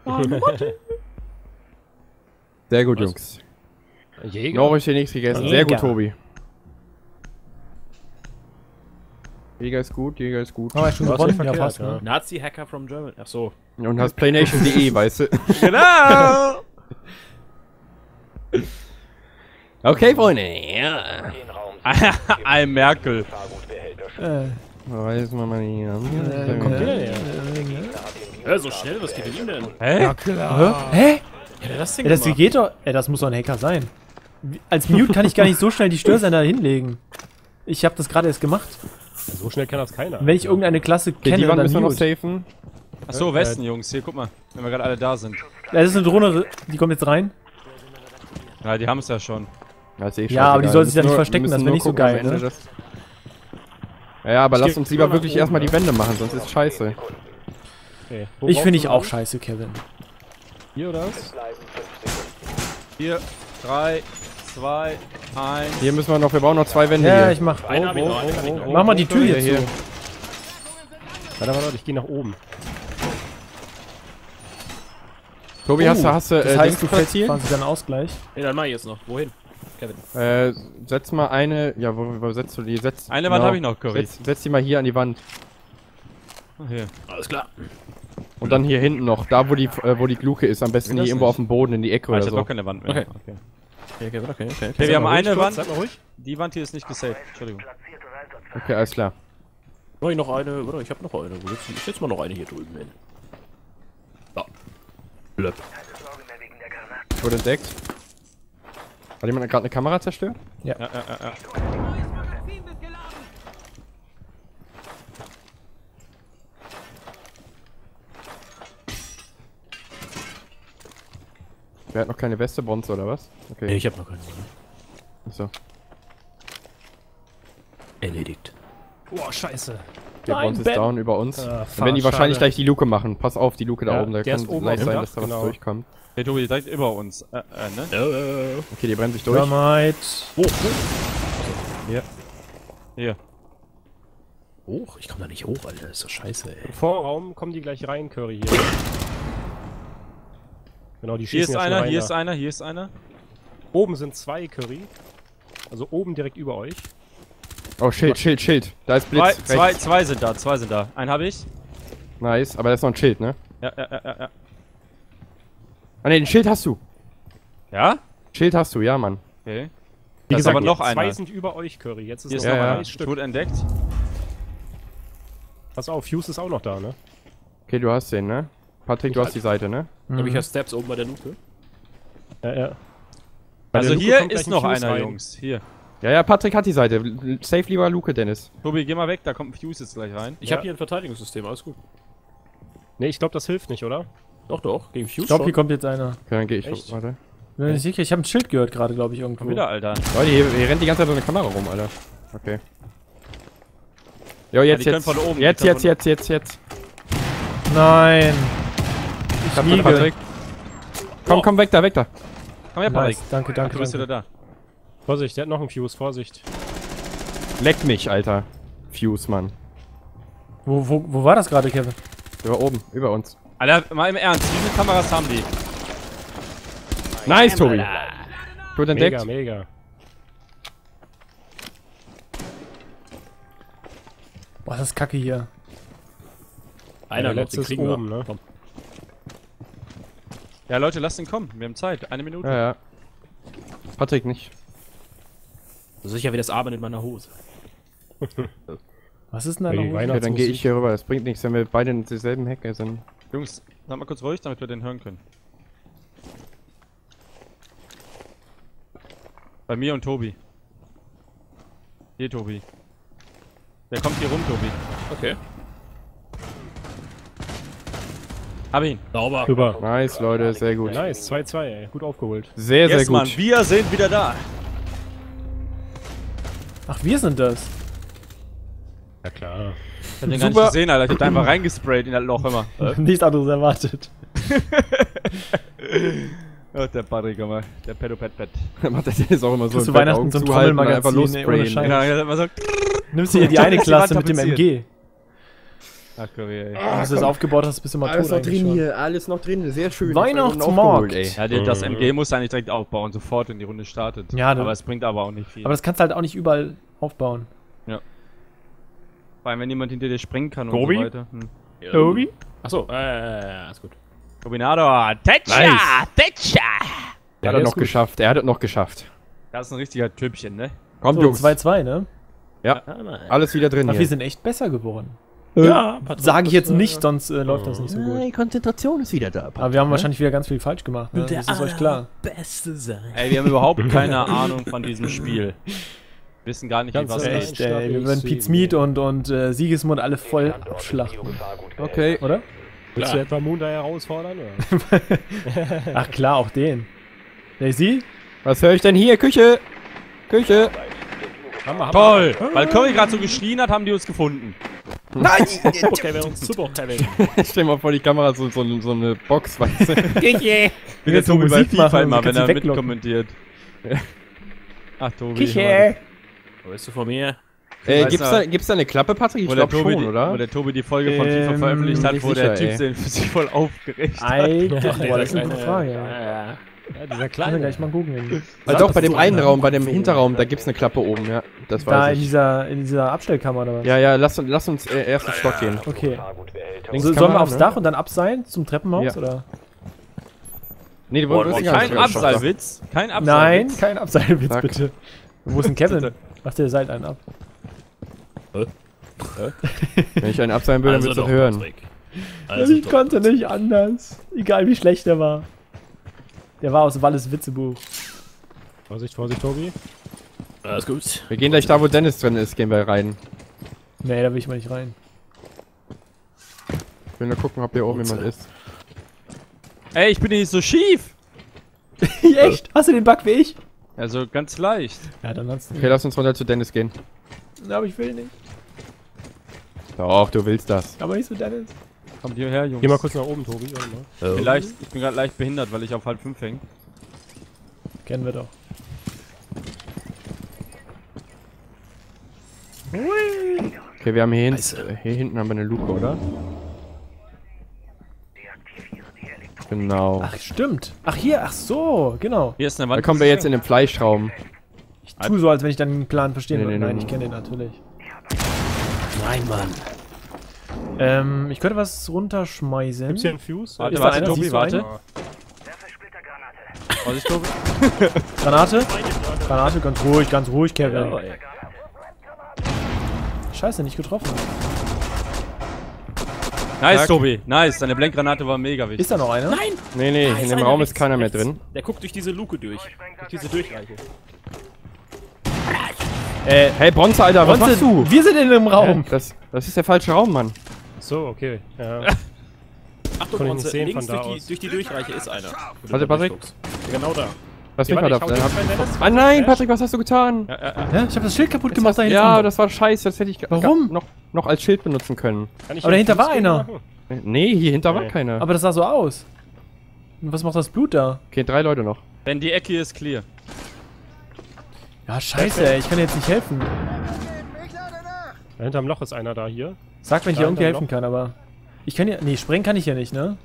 [SPEAKER 3] Sehr gut, Jungs.
[SPEAKER 1] Jäger?
[SPEAKER 3] Noch ist hier nichts gegessen. Sehr gut,
[SPEAKER 2] Jäger.
[SPEAKER 3] Tobi. Jäger ist gut, Jäger ist gut.
[SPEAKER 2] Haben wir schon
[SPEAKER 1] War's
[SPEAKER 2] gewonnen?
[SPEAKER 1] nicht
[SPEAKER 2] Ja,
[SPEAKER 1] verkehrt,
[SPEAKER 2] fast, ne?
[SPEAKER 6] Nazi-Hacker from Germany. Ach so.
[SPEAKER 3] Und hast playnation punkt de, weißt du.
[SPEAKER 5] Genau!
[SPEAKER 3] Okay, Freunde. Ja.
[SPEAKER 8] Den Raum
[SPEAKER 5] Ein Merkel.
[SPEAKER 8] Fahrgutbehälter.
[SPEAKER 2] Äh,
[SPEAKER 3] Weiß man mal hier.
[SPEAKER 2] äh, kommt der denn her?
[SPEAKER 6] Ja, so schnell, was geht denn ihm denn?
[SPEAKER 5] Hä?
[SPEAKER 2] Hä?
[SPEAKER 6] Ja, das Ding
[SPEAKER 2] Ja, das geht doch... Ey, das muss doch ein Hacker sein. Wie- Als Mute kann ich gar nicht so schnell die Störsender hinlegen. Ich habe das gerade erst gemacht.
[SPEAKER 1] So schnell kann das keiner.
[SPEAKER 2] Und wenn ich irgendeine Klasse
[SPEAKER 3] Okay,
[SPEAKER 2] kenne,
[SPEAKER 3] die Wand
[SPEAKER 2] dann
[SPEAKER 3] müssen wir noch
[SPEAKER 2] Mute.
[SPEAKER 3] safen.
[SPEAKER 5] Achso, Westen, Jungs. Hier, guck mal. Wenn wir gerade alle da sind.
[SPEAKER 2] Das ist eine Drohne, die kommt jetzt rein.
[SPEAKER 5] Ja, die haben es ja schon.
[SPEAKER 3] Ja, ist eh
[SPEAKER 2] Ja, aber die
[SPEAKER 3] scheißegal.
[SPEAKER 2] soll sich
[SPEAKER 3] Wir
[SPEAKER 2] da nicht
[SPEAKER 3] müssen
[SPEAKER 2] verstecken,
[SPEAKER 3] wir
[SPEAKER 2] das
[SPEAKER 3] müssen
[SPEAKER 2] wär
[SPEAKER 3] nur
[SPEAKER 2] nicht so
[SPEAKER 3] gucken, am
[SPEAKER 2] geil,
[SPEAKER 3] Ende
[SPEAKER 2] ne?
[SPEAKER 3] das- Ja, ja, aber
[SPEAKER 1] Ich
[SPEAKER 3] lass
[SPEAKER 1] geh
[SPEAKER 3] uns lieber
[SPEAKER 1] nach
[SPEAKER 3] wirklich
[SPEAKER 1] oben,
[SPEAKER 3] erstmal die
[SPEAKER 1] ne?
[SPEAKER 3] Wände machen, sonst ist scheiße.
[SPEAKER 1] Okay. Wo
[SPEAKER 2] Ich
[SPEAKER 1] brauchst
[SPEAKER 2] finde
[SPEAKER 1] du
[SPEAKER 2] ich auch
[SPEAKER 1] Land?
[SPEAKER 2] scheiße, Kevin.
[SPEAKER 1] Hier oder was?
[SPEAKER 8] Bleiben fünf Sekunden.
[SPEAKER 5] Vier, drei, zwei, eins.
[SPEAKER 3] Hier müssen wir noch, wir brauchen noch zwei Wände
[SPEAKER 2] Ja,
[SPEAKER 3] hier.
[SPEAKER 2] ich mach.
[SPEAKER 6] Einen hab ich noch, einen hab ich noch.
[SPEAKER 2] Mach mal die Tür
[SPEAKER 3] Hier,
[SPEAKER 2] hier
[SPEAKER 3] hier.
[SPEAKER 2] zu.
[SPEAKER 1] Warte, warte, ich gehe nach oben.
[SPEAKER 3] Tobi, hast du, hast du,
[SPEAKER 2] Oh, Das
[SPEAKER 3] äh,
[SPEAKER 2] heißt,
[SPEAKER 3] Dings
[SPEAKER 2] du kriegst
[SPEAKER 3] platziert?
[SPEAKER 2] quasi dann Ausgleich.
[SPEAKER 6] Nee, dann mach ich jetzt noch. Wohin? Kevin.
[SPEAKER 3] Äh, setz mal eine, ja, wo, wo setzt du die? Setz,
[SPEAKER 5] Eine Wand habe ich noch, Curry.
[SPEAKER 3] Setz, setz die mal hier an die Wand.
[SPEAKER 5] Hier.
[SPEAKER 6] Alles klar.
[SPEAKER 3] Und dann hier hinten noch, da wo die, äh, wo die Luke ist, am besten
[SPEAKER 5] Geht
[SPEAKER 3] hier
[SPEAKER 5] das
[SPEAKER 3] irgendwo
[SPEAKER 5] nicht?
[SPEAKER 3] auf dem Boden, in die Ecke
[SPEAKER 5] Ah, ich
[SPEAKER 3] oder
[SPEAKER 5] hab
[SPEAKER 3] so.
[SPEAKER 5] doch keine Wand mehr.
[SPEAKER 6] Okay.
[SPEAKER 5] Okay,
[SPEAKER 6] Okay, Kevin, okay, okay.
[SPEAKER 5] okay wir haben eine
[SPEAKER 1] Ruhig,
[SPEAKER 5] Wand.
[SPEAKER 1] Sag mal ruhig.
[SPEAKER 5] Die Wand hier ist nicht gesaved. Entschuldigung.
[SPEAKER 3] Okay, alles klar.
[SPEAKER 6] Mach ich noch eine, oder? Ich hab noch eine. Wo sitzt die? Ich setz mal noch eine hier drüben hin. So. Blöpp.
[SPEAKER 3] Wurde entdeckt. Hat jemand gerade eine Kamera zerstört?
[SPEAKER 5] Ja, ja, ja, ja.
[SPEAKER 3] Wer hat noch keine Weste, Bronze oder was? Okay.
[SPEAKER 6] Nee, ich hab noch keine.
[SPEAKER 3] Achso.
[SPEAKER 6] Erledigt.
[SPEAKER 1] Boah, scheiße.
[SPEAKER 3] Der
[SPEAKER 6] Nein,
[SPEAKER 3] Bronze ist
[SPEAKER 6] Ben.
[SPEAKER 3] down über uns.
[SPEAKER 1] Ah,
[SPEAKER 3] Dann werden
[SPEAKER 1] fuck,
[SPEAKER 3] die wahrscheinlich
[SPEAKER 1] schade.
[SPEAKER 3] gleich die Luke machen. Pass auf, die Luke da
[SPEAKER 1] Ja,
[SPEAKER 3] oben. Da
[SPEAKER 1] der
[SPEAKER 3] kann
[SPEAKER 1] ist oben
[SPEAKER 3] leicht
[SPEAKER 1] auf dem
[SPEAKER 3] sein,
[SPEAKER 1] Dach,
[SPEAKER 3] dass da was
[SPEAKER 1] genau.
[SPEAKER 3] durchkommt.
[SPEAKER 5] Hey, Tobi, direkt über uns. Äh, äh, ne?
[SPEAKER 3] Okay, die brennt sich durch.
[SPEAKER 2] Dynamite.
[SPEAKER 6] Hoch,
[SPEAKER 5] Hier.
[SPEAKER 6] hoch? Ich komm da nicht hoch, Alter. Das ist doch scheiße, ey.
[SPEAKER 1] Vorraum kommen die gleich rein, Curry hier. Genau, die
[SPEAKER 5] Hier
[SPEAKER 1] schießen
[SPEAKER 5] ist
[SPEAKER 1] ja schon
[SPEAKER 5] einer,
[SPEAKER 1] rein
[SPEAKER 5] hier
[SPEAKER 1] da.
[SPEAKER 5] ist einer, hier ist einer.
[SPEAKER 1] Oben sind zwei Curry. Also oben direkt über euch.
[SPEAKER 3] Oh, Schild, Schild, Schild. Da ist
[SPEAKER 5] Zwei,
[SPEAKER 3] Blitz.
[SPEAKER 5] zwei,
[SPEAKER 3] rechts.
[SPEAKER 5] zwei sind da, zwei sind da. Einen habe ich.
[SPEAKER 3] Nice, aber da ist noch ein Schild, ne?
[SPEAKER 5] Ja, ja, ja, ja, ja.
[SPEAKER 3] Ah ne, den Schild hast du.
[SPEAKER 5] Ja?
[SPEAKER 3] Schild hast du, ja, Mann.
[SPEAKER 5] Okay.
[SPEAKER 1] Wie
[SPEAKER 5] Da ist
[SPEAKER 1] gesagt,
[SPEAKER 5] aber noch
[SPEAKER 1] zwei
[SPEAKER 5] einer.
[SPEAKER 1] sind über euch, Curry. Jetzt ist
[SPEAKER 5] Hier ist
[SPEAKER 1] noch
[SPEAKER 3] Ja,
[SPEAKER 5] noch
[SPEAKER 3] ja.
[SPEAKER 5] einer.
[SPEAKER 1] ein Stück.
[SPEAKER 5] Tot entdeckt.
[SPEAKER 1] Pass auf, Fuse ist auch noch da, ne?
[SPEAKER 3] Okay, du hast den, ne? Patrick, du hast die Seite, ne?
[SPEAKER 6] Hab ich ja Steps oben bei der Luke?
[SPEAKER 1] Ja, ja. Bei
[SPEAKER 5] Also
[SPEAKER 1] der Luke
[SPEAKER 5] hier
[SPEAKER 1] kommt
[SPEAKER 5] ist
[SPEAKER 1] gleich ein
[SPEAKER 5] noch
[SPEAKER 1] Fuse
[SPEAKER 5] einer,
[SPEAKER 1] rein.
[SPEAKER 5] Jungs. Hier.
[SPEAKER 3] Ja, ja, Patrick hat die Seite. L- Safe lieber Luke, Dennis.
[SPEAKER 5] Tobi, geh mal weg, da kommt ein Fuse jetzt gleich rein.
[SPEAKER 6] Ich
[SPEAKER 1] Ja.
[SPEAKER 6] hab hier ein Verteidigungssystem, alles gut.
[SPEAKER 1] Ne, ich glaube, das hilft nicht, oder?
[SPEAKER 6] Doch, doch. Gegen Fuse
[SPEAKER 2] Ich glaube,
[SPEAKER 6] schon.
[SPEAKER 2] hier kommt jetzt einer.
[SPEAKER 3] Okay, dann geh ich.
[SPEAKER 1] Echt?
[SPEAKER 3] Warte.
[SPEAKER 2] Bin mir nicht sicher, ich habe ein Schild gehört gerade, glaube ich, irgendwo.
[SPEAKER 5] Komm wieder, Alter.
[SPEAKER 3] Leute, hier, hier rennt die ganze Zeit so eine Kamera rum, Alter. Okay. Jo, jetzt,
[SPEAKER 5] die können
[SPEAKER 3] jetzt.
[SPEAKER 5] von oben, die
[SPEAKER 3] Jetzt,
[SPEAKER 5] können
[SPEAKER 3] jetzt,
[SPEAKER 5] von-
[SPEAKER 3] jetzt, jetzt, jetzt.
[SPEAKER 2] Nein.
[SPEAKER 3] Ich hab
[SPEAKER 2] liege.
[SPEAKER 3] Patrick. Komm, komm, weg da, weg da.
[SPEAKER 5] Komm her, Patrick.
[SPEAKER 2] Nice. Danke,
[SPEAKER 5] Ach,
[SPEAKER 2] danke,
[SPEAKER 5] du bist wieder
[SPEAKER 2] danke.
[SPEAKER 5] da.
[SPEAKER 1] Vorsicht, der hat noch einen Fuse, Vorsicht.
[SPEAKER 3] Leck mich, Alter. Fuse, Mann.
[SPEAKER 2] Wo, wo, wo war das gerade, Kevin?
[SPEAKER 3] Über oben, über uns.
[SPEAKER 5] Alter, mal im Ernst, wie viele Kameras haben die?
[SPEAKER 3] Nice, Tobi. Gut entdeckt.
[SPEAKER 1] Mega, mega.
[SPEAKER 2] Boah, das ist kacke hier.
[SPEAKER 6] Einer
[SPEAKER 1] der
[SPEAKER 6] noch,
[SPEAKER 1] letzte
[SPEAKER 6] den
[SPEAKER 1] ist
[SPEAKER 6] kriegen wir.
[SPEAKER 1] oben, ne?
[SPEAKER 6] Komm.
[SPEAKER 5] Ja, Leute, lasst ihn kommen. Wir haben Zeit. Eine Minute.
[SPEAKER 3] Ja, ja. Patrick nicht.
[SPEAKER 6] So sicher wie das Abend in meiner Hose.
[SPEAKER 2] Was ist denn da
[SPEAKER 1] Die
[SPEAKER 2] noch?
[SPEAKER 3] Ja, dann
[SPEAKER 1] Weihnachtsmusik.
[SPEAKER 3] gehe ich hier rüber. Das bringt nichts, wenn wir beide in derselben Hecke sind.
[SPEAKER 5] Jungs, seid mal kurz ruhig, damit wir den hören können. Bei mir und Tobi. Hier, Tobi. Der kommt hier rum, Tobi.
[SPEAKER 6] Okay.
[SPEAKER 5] Hab ihn.
[SPEAKER 6] Sauber.
[SPEAKER 1] Super.
[SPEAKER 3] Nice, Leute, sehr gut.
[SPEAKER 1] Nice, zwei zwei, ey. Gut aufgeholt.
[SPEAKER 3] Sehr, sehr
[SPEAKER 5] Yes,
[SPEAKER 3] gut.
[SPEAKER 5] Mann, wir sind wieder da.
[SPEAKER 2] Ach, wir sind das.
[SPEAKER 1] Ja klar.
[SPEAKER 5] Ich hab den gar nicht gesehen, Alter. Ich hab da einfach reingesprayt in das Loch immer.
[SPEAKER 2] Nichts anderes erwartet.
[SPEAKER 5] Oh, der Patrick, immer. Der Pedo Pet Pet.
[SPEAKER 3] Macht der Dennis auch immer so.
[SPEAKER 2] Kriegst du
[SPEAKER 3] im Bett
[SPEAKER 2] Weihnachten
[SPEAKER 3] Augen
[SPEAKER 2] so ein
[SPEAKER 3] zuhalten und einfach
[SPEAKER 2] Trommelmagazin, ey, ohne
[SPEAKER 3] lossprayen.
[SPEAKER 2] Scheiß.
[SPEAKER 5] Genau, er hat immer so.
[SPEAKER 2] Nimmst du hier die eine
[SPEAKER 5] Die
[SPEAKER 2] Klasse
[SPEAKER 5] Wand
[SPEAKER 2] mit dem M G.
[SPEAKER 5] Ach, Korea, ey.
[SPEAKER 2] Wenn du das aufgebaut hast, bist du mal tot
[SPEAKER 3] Alles noch
[SPEAKER 2] eigentlich
[SPEAKER 3] drin
[SPEAKER 2] schon.
[SPEAKER 3] hier, alles noch drin, sehr schön.
[SPEAKER 2] Weihnachtsmarkt.
[SPEAKER 3] Ey.
[SPEAKER 5] Ja, die, das M G muss eigentlich direkt aufbauen, sofort, wenn die Runde startet.
[SPEAKER 2] Ja, du-
[SPEAKER 5] aber es bringt aber auch nicht viel.
[SPEAKER 2] Aber das kannst du halt auch nicht überall aufbauen.
[SPEAKER 5] Vor allem, wenn jemand hinter dir springen kann
[SPEAKER 1] Tobi?
[SPEAKER 5] und so weiter. Hm.
[SPEAKER 2] Tobi?
[SPEAKER 6] Achso, äh, ist gut.
[SPEAKER 5] Turbinado, Tetcha!
[SPEAKER 3] Nice.
[SPEAKER 7] Tetcha!
[SPEAKER 3] Er hat es noch geschafft, er hat es noch geschafft.
[SPEAKER 5] Das ist ein richtiger Typchen, ne?
[SPEAKER 3] Kommt,
[SPEAKER 2] So,
[SPEAKER 3] Jungs.
[SPEAKER 2] zwei zwei, ne?
[SPEAKER 3] Ja,
[SPEAKER 6] Ah, nein.
[SPEAKER 3] alles wieder drin
[SPEAKER 2] Ach, wir
[SPEAKER 3] hier.
[SPEAKER 2] sind echt besser geworden.
[SPEAKER 6] Ja, Patrick,
[SPEAKER 2] Sage ich
[SPEAKER 6] das,
[SPEAKER 2] jetzt
[SPEAKER 6] äh,
[SPEAKER 2] nicht, sonst äh, läuft das nicht so gut.
[SPEAKER 3] Die Konzentration ist wieder da.
[SPEAKER 2] Aber wir haben wahrscheinlich wieder ganz viel falsch gemacht, ne? Das ist euch klar.
[SPEAKER 6] Beste sein.
[SPEAKER 5] Ey, wir haben überhaupt keine Ahnung von diesem Spiel. Wissen gar nicht, wie
[SPEAKER 1] Ganz
[SPEAKER 5] was
[SPEAKER 1] ehrlich.
[SPEAKER 5] ist.
[SPEAKER 2] Echt, ey, wir würden Pete Smith und, und äh, Sigismund alle voll abschlachten,
[SPEAKER 3] Okay.
[SPEAKER 2] oder?
[SPEAKER 1] Willst du etwa Moon da herausfordern? Oder?
[SPEAKER 2] Ach klar, auch den. Daisy?
[SPEAKER 3] Was höre ich denn hier? Küche! Küche!
[SPEAKER 1] Hammer, Hammer.
[SPEAKER 5] Toll! Weil Curry gerade so geschrien hat, haben die uns gefunden.
[SPEAKER 3] Nein!
[SPEAKER 6] Super, Kevin. Super, Kevin.
[SPEAKER 3] Stell dir mal vor, die Kamera so, so, so eine Box, weißt du?
[SPEAKER 2] Küche!
[SPEAKER 5] Wie der
[SPEAKER 2] so
[SPEAKER 5] Tobi bei
[SPEAKER 2] Musik
[SPEAKER 5] FIFA
[SPEAKER 2] machen und
[SPEAKER 5] immer,
[SPEAKER 2] sie
[SPEAKER 5] wenn
[SPEAKER 2] kannst
[SPEAKER 5] er
[SPEAKER 2] sie weglocken.
[SPEAKER 5] mitkommentiert. Ach, Tobi.
[SPEAKER 2] Küche!
[SPEAKER 6] Wo bist du von mir?
[SPEAKER 3] Äh,
[SPEAKER 5] weiß
[SPEAKER 3] gibt's
[SPEAKER 5] noch-
[SPEAKER 3] da, gibt's da eine Klappe, Patrick? Ich
[SPEAKER 5] Wo der,
[SPEAKER 3] glaube
[SPEAKER 5] Tobi
[SPEAKER 3] schon,
[SPEAKER 5] die,
[SPEAKER 3] oder?
[SPEAKER 5] wo der Tobi die Folge von FIFA
[SPEAKER 2] Ähm,
[SPEAKER 5] veröffentlicht hat,
[SPEAKER 3] nicht
[SPEAKER 5] wo der
[SPEAKER 3] sicher,
[SPEAKER 5] Typ
[SPEAKER 3] ey.
[SPEAKER 5] sich sich voll aufgeregt hat.
[SPEAKER 2] Alter,
[SPEAKER 6] Nee,
[SPEAKER 2] boah, das ist eine
[SPEAKER 6] kleine-
[SPEAKER 2] gute Frage.
[SPEAKER 6] Ja,
[SPEAKER 2] Ja.
[SPEAKER 6] ja.
[SPEAKER 1] Ja, dieser
[SPEAKER 2] Kann
[SPEAKER 1] kleine.
[SPEAKER 2] gleich mal googeln.
[SPEAKER 3] Also doch, bei dem einen Raum, bei dem Hinterraum, da gibt's eine Klappe oben, ja. Das
[SPEAKER 2] Da
[SPEAKER 3] weiß
[SPEAKER 2] in
[SPEAKER 3] ich.
[SPEAKER 2] dieser, in dieser Abstellkammer oder was?
[SPEAKER 3] Ja, ja, lass, uns- lass uns äh, erst ins Stock gehen.
[SPEAKER 2] Okay.
[SPEAKER 3] Links
[SPEAKER 2] So,
[SPEAKER 3] kann
[SPEAKER 2] sollen wir
[SPEAKER 3] man,
[SPEAKER 2] aufs
[SPEAKER 3] ne?
[SPEAKER 2] Dach und dann abseilen zum Treppenhaus,
[SPEAKER 3] Ja.
[SPEAKER 2] oder?
[SPEAKER 3] Nee, du
[SPEAKER 6] Boah,
[SPEAKER 3] wolltest
[SPEAKER 6] boah,
[SPEAKER 3] gar
[SPEAKER 5] Kein
[SPEAKER 3] nicht aufs Dach.
[SPEAKER 5] Abseilwitz. Kein
[SPEAKER 2] Nein,
[SPEAKER 5] Abseilwitz.
[SPEAKER 2] kein Abseilwitz,
[SPEAKER 3] Zack.
[SPEAKER 2] bitte. Wo ist denn Kevin? Ach, der seilt einen ab.
[SPEAKER 3] Wenn ich einen abseilen würde, dann
[SPEAKER 6] Also
[SPEAKER 3] würdest du
[SPEAKER 6] doch,
[SPEAKER 3] hören.
[SPEAKER 6] Patrick. Also
[SPEAKER 2] ich
[SPEAKER 6] doch.
[SPEAKER 2] konnte nicht anders. Egal wie schlecht der war. Der war aus Walles Witzebuch.
[SPEAKER 1] Vorsicht, Vorsicht, Tobi.
[SPEAKER 6] Alles gut.
[SPEAKER 3] Wir gehen gleich da, wo Dennis drin ist, gehen wir rein.
[SPEAKER 2] Nee, da will ich mal nicht rein.
[SPEAKER 3] Ich will nur gucken, ob hier oben jemand ist.
[SPEAKER 5] Ey, ich bin nicht so schief.
[SPEAKER 2] Echt? Hast du den Bug wie ich?
[SPEAKER 5] Also ganz leicht.
[SPEAKER 2] Ja, dann hast du
[SPEAKER 3] Okay, lass uns runter zu Dennis gehen.
[SPEAKER 2] ihn. Aber ich will nicht.
[SPEAKER 3] Doch, du willst das.
[SPEAKER 2] Aber nicht so Dennis.
[SPEAKER 5] Kommt hierher, Jungs.
[SPEAKER 1] Geh mal kurz nach oben, Tobi. warte mal.
[SPEAKER 5] Ich bin, leicht, ich bin gerade leicht behindert, weil ich auf halb fünf hänge.
[SPEAKER 2] Kennen wir doch.
[SPEAKER 3] Okay, wir haben hier, hin
[SPEAKER 6] Scheiße.
[SPEAKER 3] hier hinten haben wir eine Luke, oder? Genau.
[SPEAKER 2] Ach, stimmt. Ach, hier, ach so, genau.
[SPEAKER 5] Hier ist eine
[SPEAKER 3] Da
[SPEAKER 5] Wand.
[SPEAKER 3] kommen wir jetzt in den Fleischraum.
[SPEAKER 2] Ich tu so, als wenn ich dann den Plan verstehen
[SPEAKER 3] Nee,
[SPEAKER 2] würde.
[SPEAKER 3] nee,
[SPEAKER 2] Nein,
[SPEAKER 3] nee.
[SPEAKER 2] ich kenne den natürlich.
[SPEAKER 6] Nein, Mann.
[SPEAKER 2] Ähm, ich könnte was runterschmeißen.
[SPEAKER 1] Gibt's hier einen Fuse?
[SPEAKER 5] Warte,
[SPEAKER 2] Ist da
[SPEAKER 5] warte,
[SPEAKER 2] einer?
[SPEAKER 5] Tobi,
[SPEAKER 2] Siehst du
[SPEAKER 5] warte.
[SPEAKER 2] einen?
[SPEAKER 5] Vorsicht, Tobi.
[SPEAKER 2] Granate? Granate, ganz ruhig, ganz ruhig, Kevin.
[SPEAKER 6] Ja, ey.
[SPEAKER 2] Scheiße, nicht getroffen.
[SPEAKER 5] Nice,
[SPEAKER 3] Zack.
[SPEAKER 5] Tobi. Nice. Deine Blenkgranate war mega wichtig.
[SPEAKER 2] Ist da noch einer?
[SPEAKER 6] Nein!
[SPEAKER 3] Nee, nee, in dem
[SPEAKER 6] einer
[SPEAKER 3] Raum ist
[SPEAKER 6] rechts,
[SPEAKER 3] keiner mehr
[SPEAKER 6] rechts.
[SPEAKER 3] drin.
[SPEAKER 6] Der guckt durch diese Luke durch. Durch diese Durchreiche.
[SPEAKER 2] Äh,
[SPEAKER 3] Hey, Bronze, Alter, was machst du?
[SPEAKER 2] wir sind in einem Raum.
[SPEAKER 3] Das, das ist der falsche Raum, Mann.
[SPEAKER 1] So, okay. Ja.
[SPEAKER 6] Achtung,
[SPEAKER 1] Konnte ich
[SPEAKER 6] Bronze,
[SPEAKER 1] nicht sehen
[SPEAKER 6] links
[SPEAKER 1] von da
[SPEAKER 6] durch die,
[SPEAKER 1] aus.
[SPEAKER 6] durch die Durchreiche ist einer. Wo du
[SPEAKER 3] Warte,
[SPEAKER 6] da
[SPEAKER 3] Patrick.
[SPEAKER 6] durchguckst. Genau da.
[SPEAKER 3] Lass
[SPEAKER 1] Ja,
[SPEAKER 3] mich mal
[SPEAKER 1] warte,
[SPEAKER 3] da.
[SPEAKER 1] ich hau
[SPEAKER 3] da
[SPEAKER 1] den
[SPEAKER 3] hab-
[SPEAKER 1] Dennis.
[SPEAKER 3] Ah nein, Patrick, was hast du getan?
[SPEAKER 5] Ja, ja, ja.
[SPEAKER 2] Hä? Ich hab das Schild kaputt gemacht da hinten.
[SPEAKER 3] Ja, das war scheiße, das hätte ich
[SPEAKER 2] Warum?
[SPEAKER 3] noch, noch als Schild benutzen können.
[SPEAKER 1] Kann ich
[SPEAKER 2] Aber
[SPEAKER 1] hier
[SPEAKER 2] dahinter
[SPEAKER 1] einen
[SPEAKER 2] war
[SPEAKER 1] Fuse
[SPEAKER 2] einer.
[SPEAKER 1] machen?
[SPEAKER 3] Nee, hier hinter war
[SPEAKER 1] Nee.
[SPEAKER 3] keiner.
[SPEAKER 2] Aber das sah so aus. Und was macht das Blut da?
[SPEAKER 3] Okay, drei Leute noch.
[SPEAKER 5] Denn die Ecke ist clear.
[SPEAKER 2] Ja, scheiße, ey, ich kann dir jetzt nicht helfen.
[SPEAKER 1] Da hinterm Loch ist einer da hier.
[SPEAKER 2] Sag, wenn ich
[SPEAKER 1] Da
[SPEAKER 2] dir irgendwie
[SPEAKER 1] hinterm
[SPEAKER 2] helfen kann, aber... Ich kann ja... Nee, sprengen kann ich ja nicht, ne?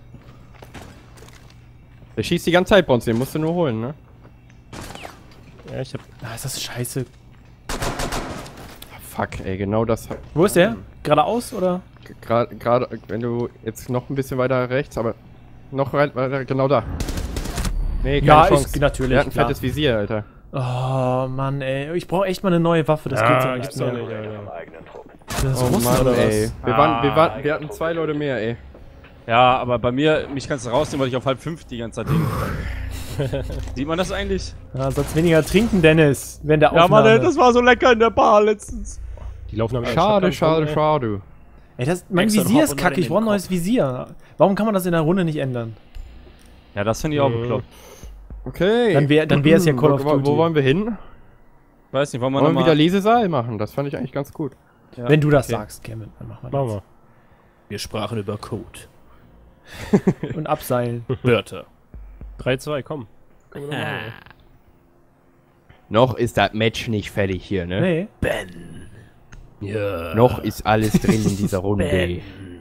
[SPEAKER 3] Der schießt die ganze Zeit, Bronze, den musst du nur holen, ne?
[SPEAKER 1] Ja, ich hab.
[SPEAKER 2] Ah, ist das scheiße.
[SPEAKER 3] Fuck, ey, genau das.
[SPEAKER 2] Wo ist der? Geradeaus, oder?
[SPEAKER 3] Gerade, gerade, wenn du jetzt noch ein bisschen weiter rechts, aber noch rein, weiter, genau da. Nee, keine
[SPEAKER 2] Ja,
[SPEAKER 3] Chance.
[SPEAKER 2] ist natürlich,
[SPEAKER 3] Der hat ein
[SPEAKER 2] klar.
[SPEAKER 3] fettes Visier, Alter.
[SPEAKER 2] Oh, Mann, ey. Ich brauche echt mal eine neue Waffe. Das
[SPEAKER 1] Ja,
[SPEAKER 2] geht so nicht.
[SPEAKER 1] gibt's doch nicht,
[SPEAKER 8] Operator
[SPEAKER 1] Alter.
[SPEAKER 8] am eigenen Trupp.
[SPEAKER 2] Das ist
[SPEAKER 3] Oh
[SPEAKER 2] Russen
[SPEAKER 3] Mann,
[SPEAKER 2] oder
[SPEAKER 3] ey.
[SPEAKER 2] was?
[SPEAKER 3] Wir, waren, wir,
[SPEAKER 5] Ah,
[SPEAKER 3] waren, wir hatten zwei Leute mehr, ey.
[SPEAKER 5] Ja, aber bei mir, mich kannst du rausnehmen, weil ich auf halb fünf die ganze Zeit hing. Sieht man das eigentlich?
[SPEAKER 2] Ja, sollst weniger trinken, Dennis. Während der
[SPEAKER 5] Ja,
[SPEAKER 2] Aufnahme.
[SPEAKER 5] Mann, ey, das war so lecker in der Bar letztens.
[SPEAKER 1] Die laufen am
[SPEAKER 3] Schade, schade, schade.
[SPEAKER 2] Ey, das, mein
[SPEAKER 6] Extra
[SPEAKER 2] Visier
[SPEAKER 6] Hop
[SPEAKER 2] ist
[SPEAKER 6] und
[SPEAKER 2] kacke.
[SPEAKER 6] dann
[SPEAKER 2] Ich brauche ein
[SPEAKER 6] in den
[SPEAKER 2] neues Visier. Warum kann man das in der Runde nicht ändern?
[SPEAKER 5] Ja, das finde ich auch bekloppt.
[SPEAKER 3] Okay.
[SPEAKER 2] Dann wär- dann wär's ja Call of
[SPEAKER 3] wo,
[SPEAKER 2] Duty.
[SPEAKER 3] Wo wollen wir hin?
[SPEAKER 5] Weiß nicht, wollen wir
[SPEAKER 3] Wollen wir
[SPEAKER 5] nochmal...
[SPEAKER 3] wieder Lesesaal machen? Das fand ich eigentlich ganz gut.
[SPEAKER 5] Ja.
[SPEAKER 2] Wenn du das
[SPEAKER 3] okay.
[SPEAKER 2] sagst, Kevin, dann machen wir
[SPEAKER 1] Machen
[SPEAKER 2] das.
[SPEAKER 1] wir.
[SPEAKER 6] Wir sprachen über Code.
[SPEAKER 2] Und abseilen.
[SPEAKER 6] Wörter.
[SPEAKER 1] drei zwei, komm. Komm wir noch mal.
[SPEAKER 3] Noch ist das Match nicht fertig hier, ne?
[SPEAKER 2] Nee.
[SPEAKER 6] Ja.
[SPEAKER 3] Noch ist alles drin in dieser Runde.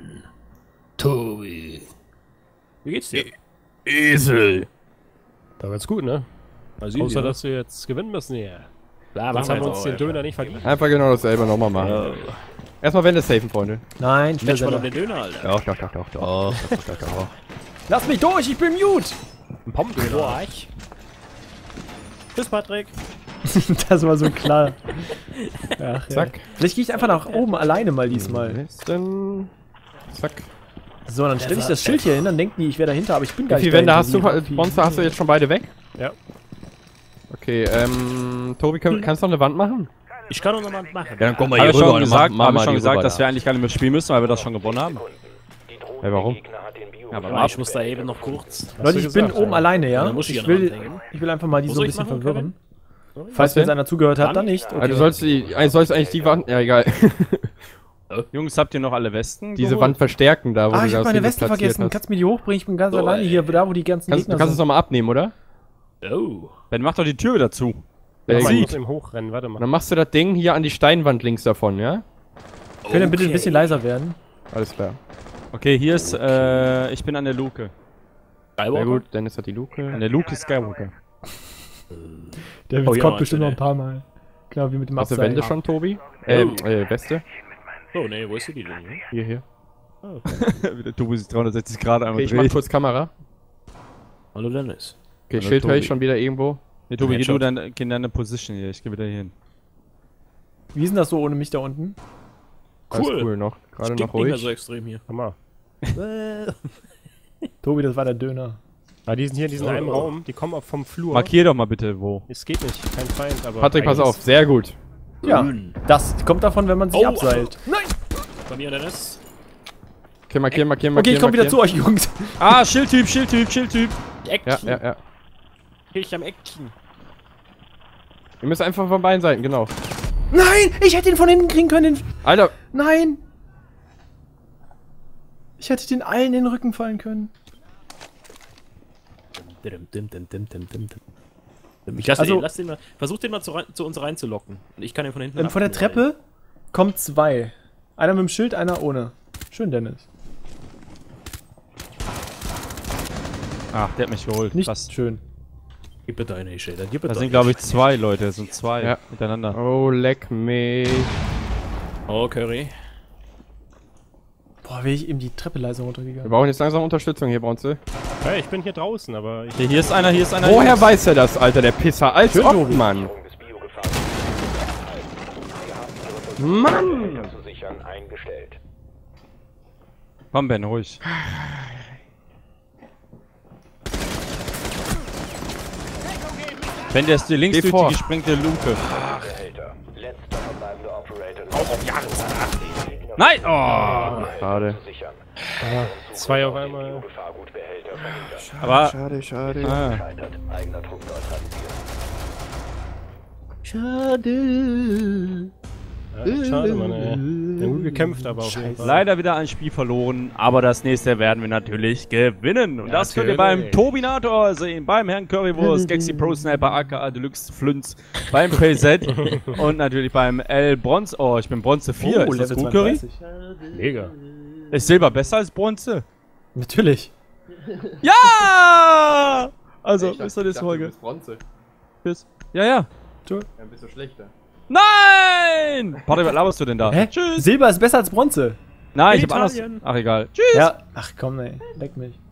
[SPEAKER 6] Tobi. Wie geht's dir?
[SPEAKER 3] Esel.
[SPEAKER 1] War ganz gut, ne?
[SPEAKER 6] Also
[SPEAKER 1] Außer, dass wir jetzt gewinnen müssen hier.
[SPEAKER 6] Da
[SPEAKER 1] Jetzt haben wir uns den Döner nicht verdient.
[SPEAKER 3] Einfach genau dasselbe nochmal machen.
[SPEAKER 6] Ja.
[SPEAKER 3] Erstmal Wände safen, Freunde.
[SPEAKER 2] Nein,
[SPEAKER 6] Mensch, mal
[SPEAKER 2] Stelle.
[SPEAKER 6] doch den Döner, Alter.
[SPEAKER 3] Doch, doch, doch, doch, doch.
[SPEAKER 6] Oh,
[SPEAKER 2] Lass mich durch, ich bin mute.
[SPEAKER 1] Ein Pommdöner.
[SPEAKER 6] Tschüss, Patrick.
[SPEAKER 2] Das war so klar. Ach, ja.
[SPEAKER 3] Zack.
[SPEAKER 2] Vielleicht gehe ich einfach nach oben alleine mal diesmal.
[SPEAKER 3] Westen. Zack.
[SPEAKER 2] So, dann stelle ich das Schild hier hin, dann denken die, ich wäre dahinter, aber ich bin gar
[SPEAKER 3] Wie
[SPEAKER 2] nicht
[SPEAKER 3] viele Wände hast du?
[SPEAKER 2] dahinter. Wie-
[SPEAKER 3] Monster hast du jetzt schon beide weg?
[SPEAKER 1] Ja.
[SPEAKER 3] Okay, ähm, Tobi, kann, kannst du noch eine Wand machen?
[SPEAKER 6] Ich kann noch eine Wand machen.
[SPEAKER 3] Ja, dann komm mal
[SPEAKER 5] Habe
[SPEAKER 3] hier
[SPEAKER 5] ich
[SPEAKER 3] rüber
[SPEAKER 5] schon
[SPEAKER 3] und
[SPEAKER 5] gesagt,
[SPEAKER 3] mach- mach
[SPEAKER 5] hab ich
[SPEAKER 3] mal
[SPEAKER 5] schon
[SPEAKER 3] die
[SPEAKER 5] gesagt
[SPEAKER 3] rüber
[SPEAKER 5] dass
[SPEAKER 3] da.
[SPEAKER 5] wir eigentlich gar nicht mehr spielen müssen, weil wir das schon gewonnen haben.
[SPEAKER 8] Die drohende
[SPEAKER 3] Hey, warum?
[SPEAKER 8] Gegner hat den Bio
[SPEAKER 6] Ja, aber ich muss da eben noch kurz.
[SPEAKER 2] Leute, ich bin oben alleine, ja?
[SPEAKER 6] Dann muss ich
[SPEAKER 2] Ich
[SPEAKER 6] ja
[SPEAKER 2] will,
[SPEAKER 6] noch andenken.
[SPEAKER 2] ich will einfach mal die
[SPEAKER 6] Wo
[SPEAKER 2] so ein
[SPEAKER 6] soll ich
[SPEAKER 2] bisschen
[SPEAKER 6] machen,
[SPEAKER 2] verwirren.
[SPEAKER 6] Kevin?
[SPEAKER 2] Falls
[SPEAKER 3] denn?
[SPEAKER 2] jetzt einer zugehört hat, dann nicht.
[SPEAKER 3] Also du sollst die, also sollst eigentlich die Wand, ja egal,
[SPEAKER 5] Jungs, habt ihr noch alle Westen?
[SPEAKER 3] diese
[SPEAKER 5] geholt?
[SPEAKER 3] Wand verstärken da, wo
[SPEAKER 2] Ah,
[SPEAKER 3] du
[SPEAKER 2] ich
[SPEAKER 3] das
[SPEAKER 2] habe meine
[SPEAKER 3] Ding
[SPEAKER 2] Weste
[SPEAKER 3] platziert
[SPEAKER 2] vergessen.
[SPEAKER 3] hast.
[SPEAKER 2] Kannst du mir die hochbringen? Ich bin ganz
[SPEAKER 6] So,
[SPEAKER 2] alleine
[SPEAKER 6] ey.
[SPEAKER 2] hier, da wo die ganzen
[SPEAKER 3] Kannst, du
[SPEAKER 2] Gegner
[SPEAKER 3] kannst es
[SPEAKER 2] sind.
[SPEAKER 3] nochmal abnehmen, oder?
[SPEAKER 6] Oh.
[SPEAKER 5] Ben, mach doch die Tür wieder zu.
[SPEAKER 3] Ja,
[SPEAKER 1] Ich
[SPEAKER 3] gut.
[SPEAKER 1] muss im Hochrennen, warte
[SPEAKER 3] Und
[SPEAKER 1] mal.
[SPEAKER 3] dann machst du das Ding hier an die Steinwand links davon, ja?
[SPEAKER 2] Könnt ihr bitte ein bisschen leiser werden?
[SPEAKER 3] Alles klar.
[SPEAKER 5] Okay, hier ist, äh, ich bin an der Luke.
[SPEAKER 3] Sehr gut, Dennis hat die Luke.
[SPEAKER 5] An der Luke Skywalker.
[SPEAKER 2] Der
[SPEAKER 6] Oh
[SPEAKER 2] Witz
[SPEAKER 6] ja,
[SPEAKER 2] kommt bestimmt noch
[SPEAKER 6] Alter,
[SPEAKER 2] ein paar Mal. Genau wie mit dem
[SPEAKER 3] Hast du
[SPEAKER 2] Abseilen.
[SPEAKER 3] Wände schon, Tobi? Äh,
[SPEAKER 6] Oh.
[SPEAKER 3] äh, Weste?
[SPEAKER 6] Oh, nee, wo ist die denn? Ne?
[SPEAKER 3] Hier, hier.
[SPEAKER 5] Du musst dreihundertsechzig Grad einmal
[SPEAKER 3] Okay, ich mach kurz Kamera.
[SPEAKER 6] Hallo, Dennis.
[SPEAKER 3] Okay,
[SPEAKER 5] Hallo,
[SPEAKER 3] Schild höre ich
[SPEAKER 5] Tobi.
[SPEAKER 3] schon wieder irgendwo.
[SPEAKER 5] Nee, Tobi, geh
[SPEAKER 6] Headshot.
[SPEAKER 5] du dein, geh in deine Position hier. Ich geh wieder hier hin.
[SPEAKER 2] Wie ist denn das so ohne mich da unten?
[SPEAKER 3] Alles
[SPEAKER 6] Cool.
[SPEAKER 3] cool noch. Gerade
[SPEAKER 6] Stinkt
[SPEAKER 3] noch
[SPEAKER 6] nicht mehr
[SPEAKER 3] ruhig.
[SPEAKER 6] so extrem hier.
[SPEAKER 1] Hammer.
[SPEAKER 2] Tobi, das war der Döner.
[SPEAKER 1] Ah, die sind hier in diesem einen Raum, die kommen auch vom Flur.
[SPEAKER 5] Markier doch mal bitte wo.
[SPEAKER 1] Es geht nicht, kein Feind, aber...
[SPEAKER 3] Patrick, pass
[SPEAKER 1] eigentlich-
[SPEAKER 3] auf, sehr gut.
[SPEAKER 2] Ja,
[SPEAKER 6] Grün.
[SPEAKER 2] das kommt davon, wenn man sich
[SPEAKER 6] Oh,
[SPEAKER 2] abseilt.
[SPEAKER 6] Bei mir, Dennis.
[SPEAKER 3] Okay, markieren, markieren,
[SPEAKER 2] Okay,
[SPEAKER 3] markieren.
[SPEAKER 2] ich komme wieder zu
[SPEAKER 3] markieren.
[SPEAKER 2] euch, Jungs.
[SPEAKER 5] Ah, Schildtyp, Schildtyp, Schildtyp.
[SPEAKER 3] Ja,
[SPEAKER 6] Action.
[SPEAKER 3] ja, ja.
[SPEAKER 6] Ich am Action.
[SPEAKER 3] Wir müssen einfach von beiden Seiten, genau.
[SPEAKER 2] Nein, ich hätte ihn von hinten kriegen können.
[SPEAKER 3] Alter,
[SPEAKER 2] Nein. Ich hätte den allen in den Rücken fallen können.
[SPEAKER 6] Dim, dim, dim, dim, dim, dim, dim. Ich lass,
[SPEAKER 2] Also-
[SPEAKER 6] den, lass den mal, versuch den mal zu, rein, zu uns reinzulocken. Und ich kann den von hinten
[SPEAKER 2] Ähm, von der
[SPEAKER 6] abknallen.
[SPEAKER 2] Treppe kommen zwei. Einer mit dem Schild, einer ohne. Schön, Dennis.
[SPEAKER 5] Ach, der hat mich geholt.
[SPEAKER 2] Nicht
[SPEAKER 5] Was?
[SPEAKER 2] schön.
[SPEAKER 6] Gib bitte eine Shader. Gib bitte
[SPEAKER 5] Da sind,
[SPEAKER 6] eine
[SPEAKER 5] glaube ich,
[SPEAKER 6] Shader.
[SPEAKER 5] zwei Leute. Das sind zwei
[SPEAKER 3] Ja.
[SPEAKER 5] miteinander.
[SPEAKER 3] oh, leck mich.
[SPEAKER 6] Oh, Curry.
[SPEAKER 2] Boah, wäre ich eben die Treppe leise
[SPEAKER 3] Wir
[SPEAKER 2] runtergegangen.
[SPEAKER 3] brauchen jetzt langsam Unterstützung hier, Bronze.
[SPEAKER 1] Hey, ich bin hier draußen, aber ich...
[SPEAKER 5] Okay, hier ist einer, hier ist einer.
[SPEAKER 3] Woher weiß er das, Alter, der Pisser? Als
[SPEAKER 2] Schön,
[SPEAKER 3] ob,
[SPEAKER 2] Tobi.
[SPEAKER 3] Mann.
[SPEAKER 8] des Biogefahren. Wir haben ihre
[SPEAKER 3] Mann!
[SPEAKER 8] Versuche zu sichern eingestellt.
[SPEAKER 5] Komm, Ben, ruhig. Ben, der ist dir links
[SPEAKER 3] Geh
[SPEAKER 5] durch
[SPEAKER 3] vor.
[SPEAKER 5] die gesprengte Luke.
[SPEAKER 8] Behälter. Letzter verbleibender Operator. Auch auf Jahrestag.
[SPEAKER 5] Nein! Oh!
[SPEAKER 3] Schade.
[SPEAKER 8] Zu sichern.
[SPEAKER 1] Zwei auf einmal.
[SPEAKER 8] Biogefahrgutbehälter verhindert.
[SPEAKER 5] Aber.
[SPEAKER 3] Schade, schade.
[SPEAKER 5] Ah.
[SPEAKER 8] Scheitert. Eigener Trupp neutralisiert.
[SPEAKER 1] Ja, schade, Mann, ey. Wir haben gut gekämpft, aber auf jeden Fall.
[SPEAKER 5] Leider wieder ein Spiel verloren, aber das nächste werden wir natürlich gewinnen. Und das könnt ihr beim
[SPEAKER 1] Natürlich.
[SPEAKER 5] Tobinator sehen, beim Herrn Currywurst, Gexi Pro Sniper, aka Deluxe Flünz, beim P Z und natürlich beim L Bronze. Oh, ich bin Bronze vier. Ist das gut, Curry?
[SPEAKER 1] Mega.
[SPEAKER 5] Ist Silber besser als Bronze?
[SPEAKER 2] Natürlich.
[SPEAKER 5] Ja! Also, bis zur nächsten Folge.
[SPEAKER 3] Bronze.
[SPEAKER 5] Tschüss. Ja, ja.
[SPEAKER 3] Ja, bist du schlechter.
[SPEAKER 5] Nein! Patrick, was laberst du denn da?
[SPEAKER 2] Hä?
[SPEAKER 5] Tschüss.
[SPEAKER 2] Silber ist besser als Bronze.
[SPEAKER 5] Nein, ich hab anders.
[SPEAKER 4] Italien.
[SPEAKER 5] Ach, egal. Tschüss.
[SPEAKER 2] Ja, ach komm, ey. Leck mich.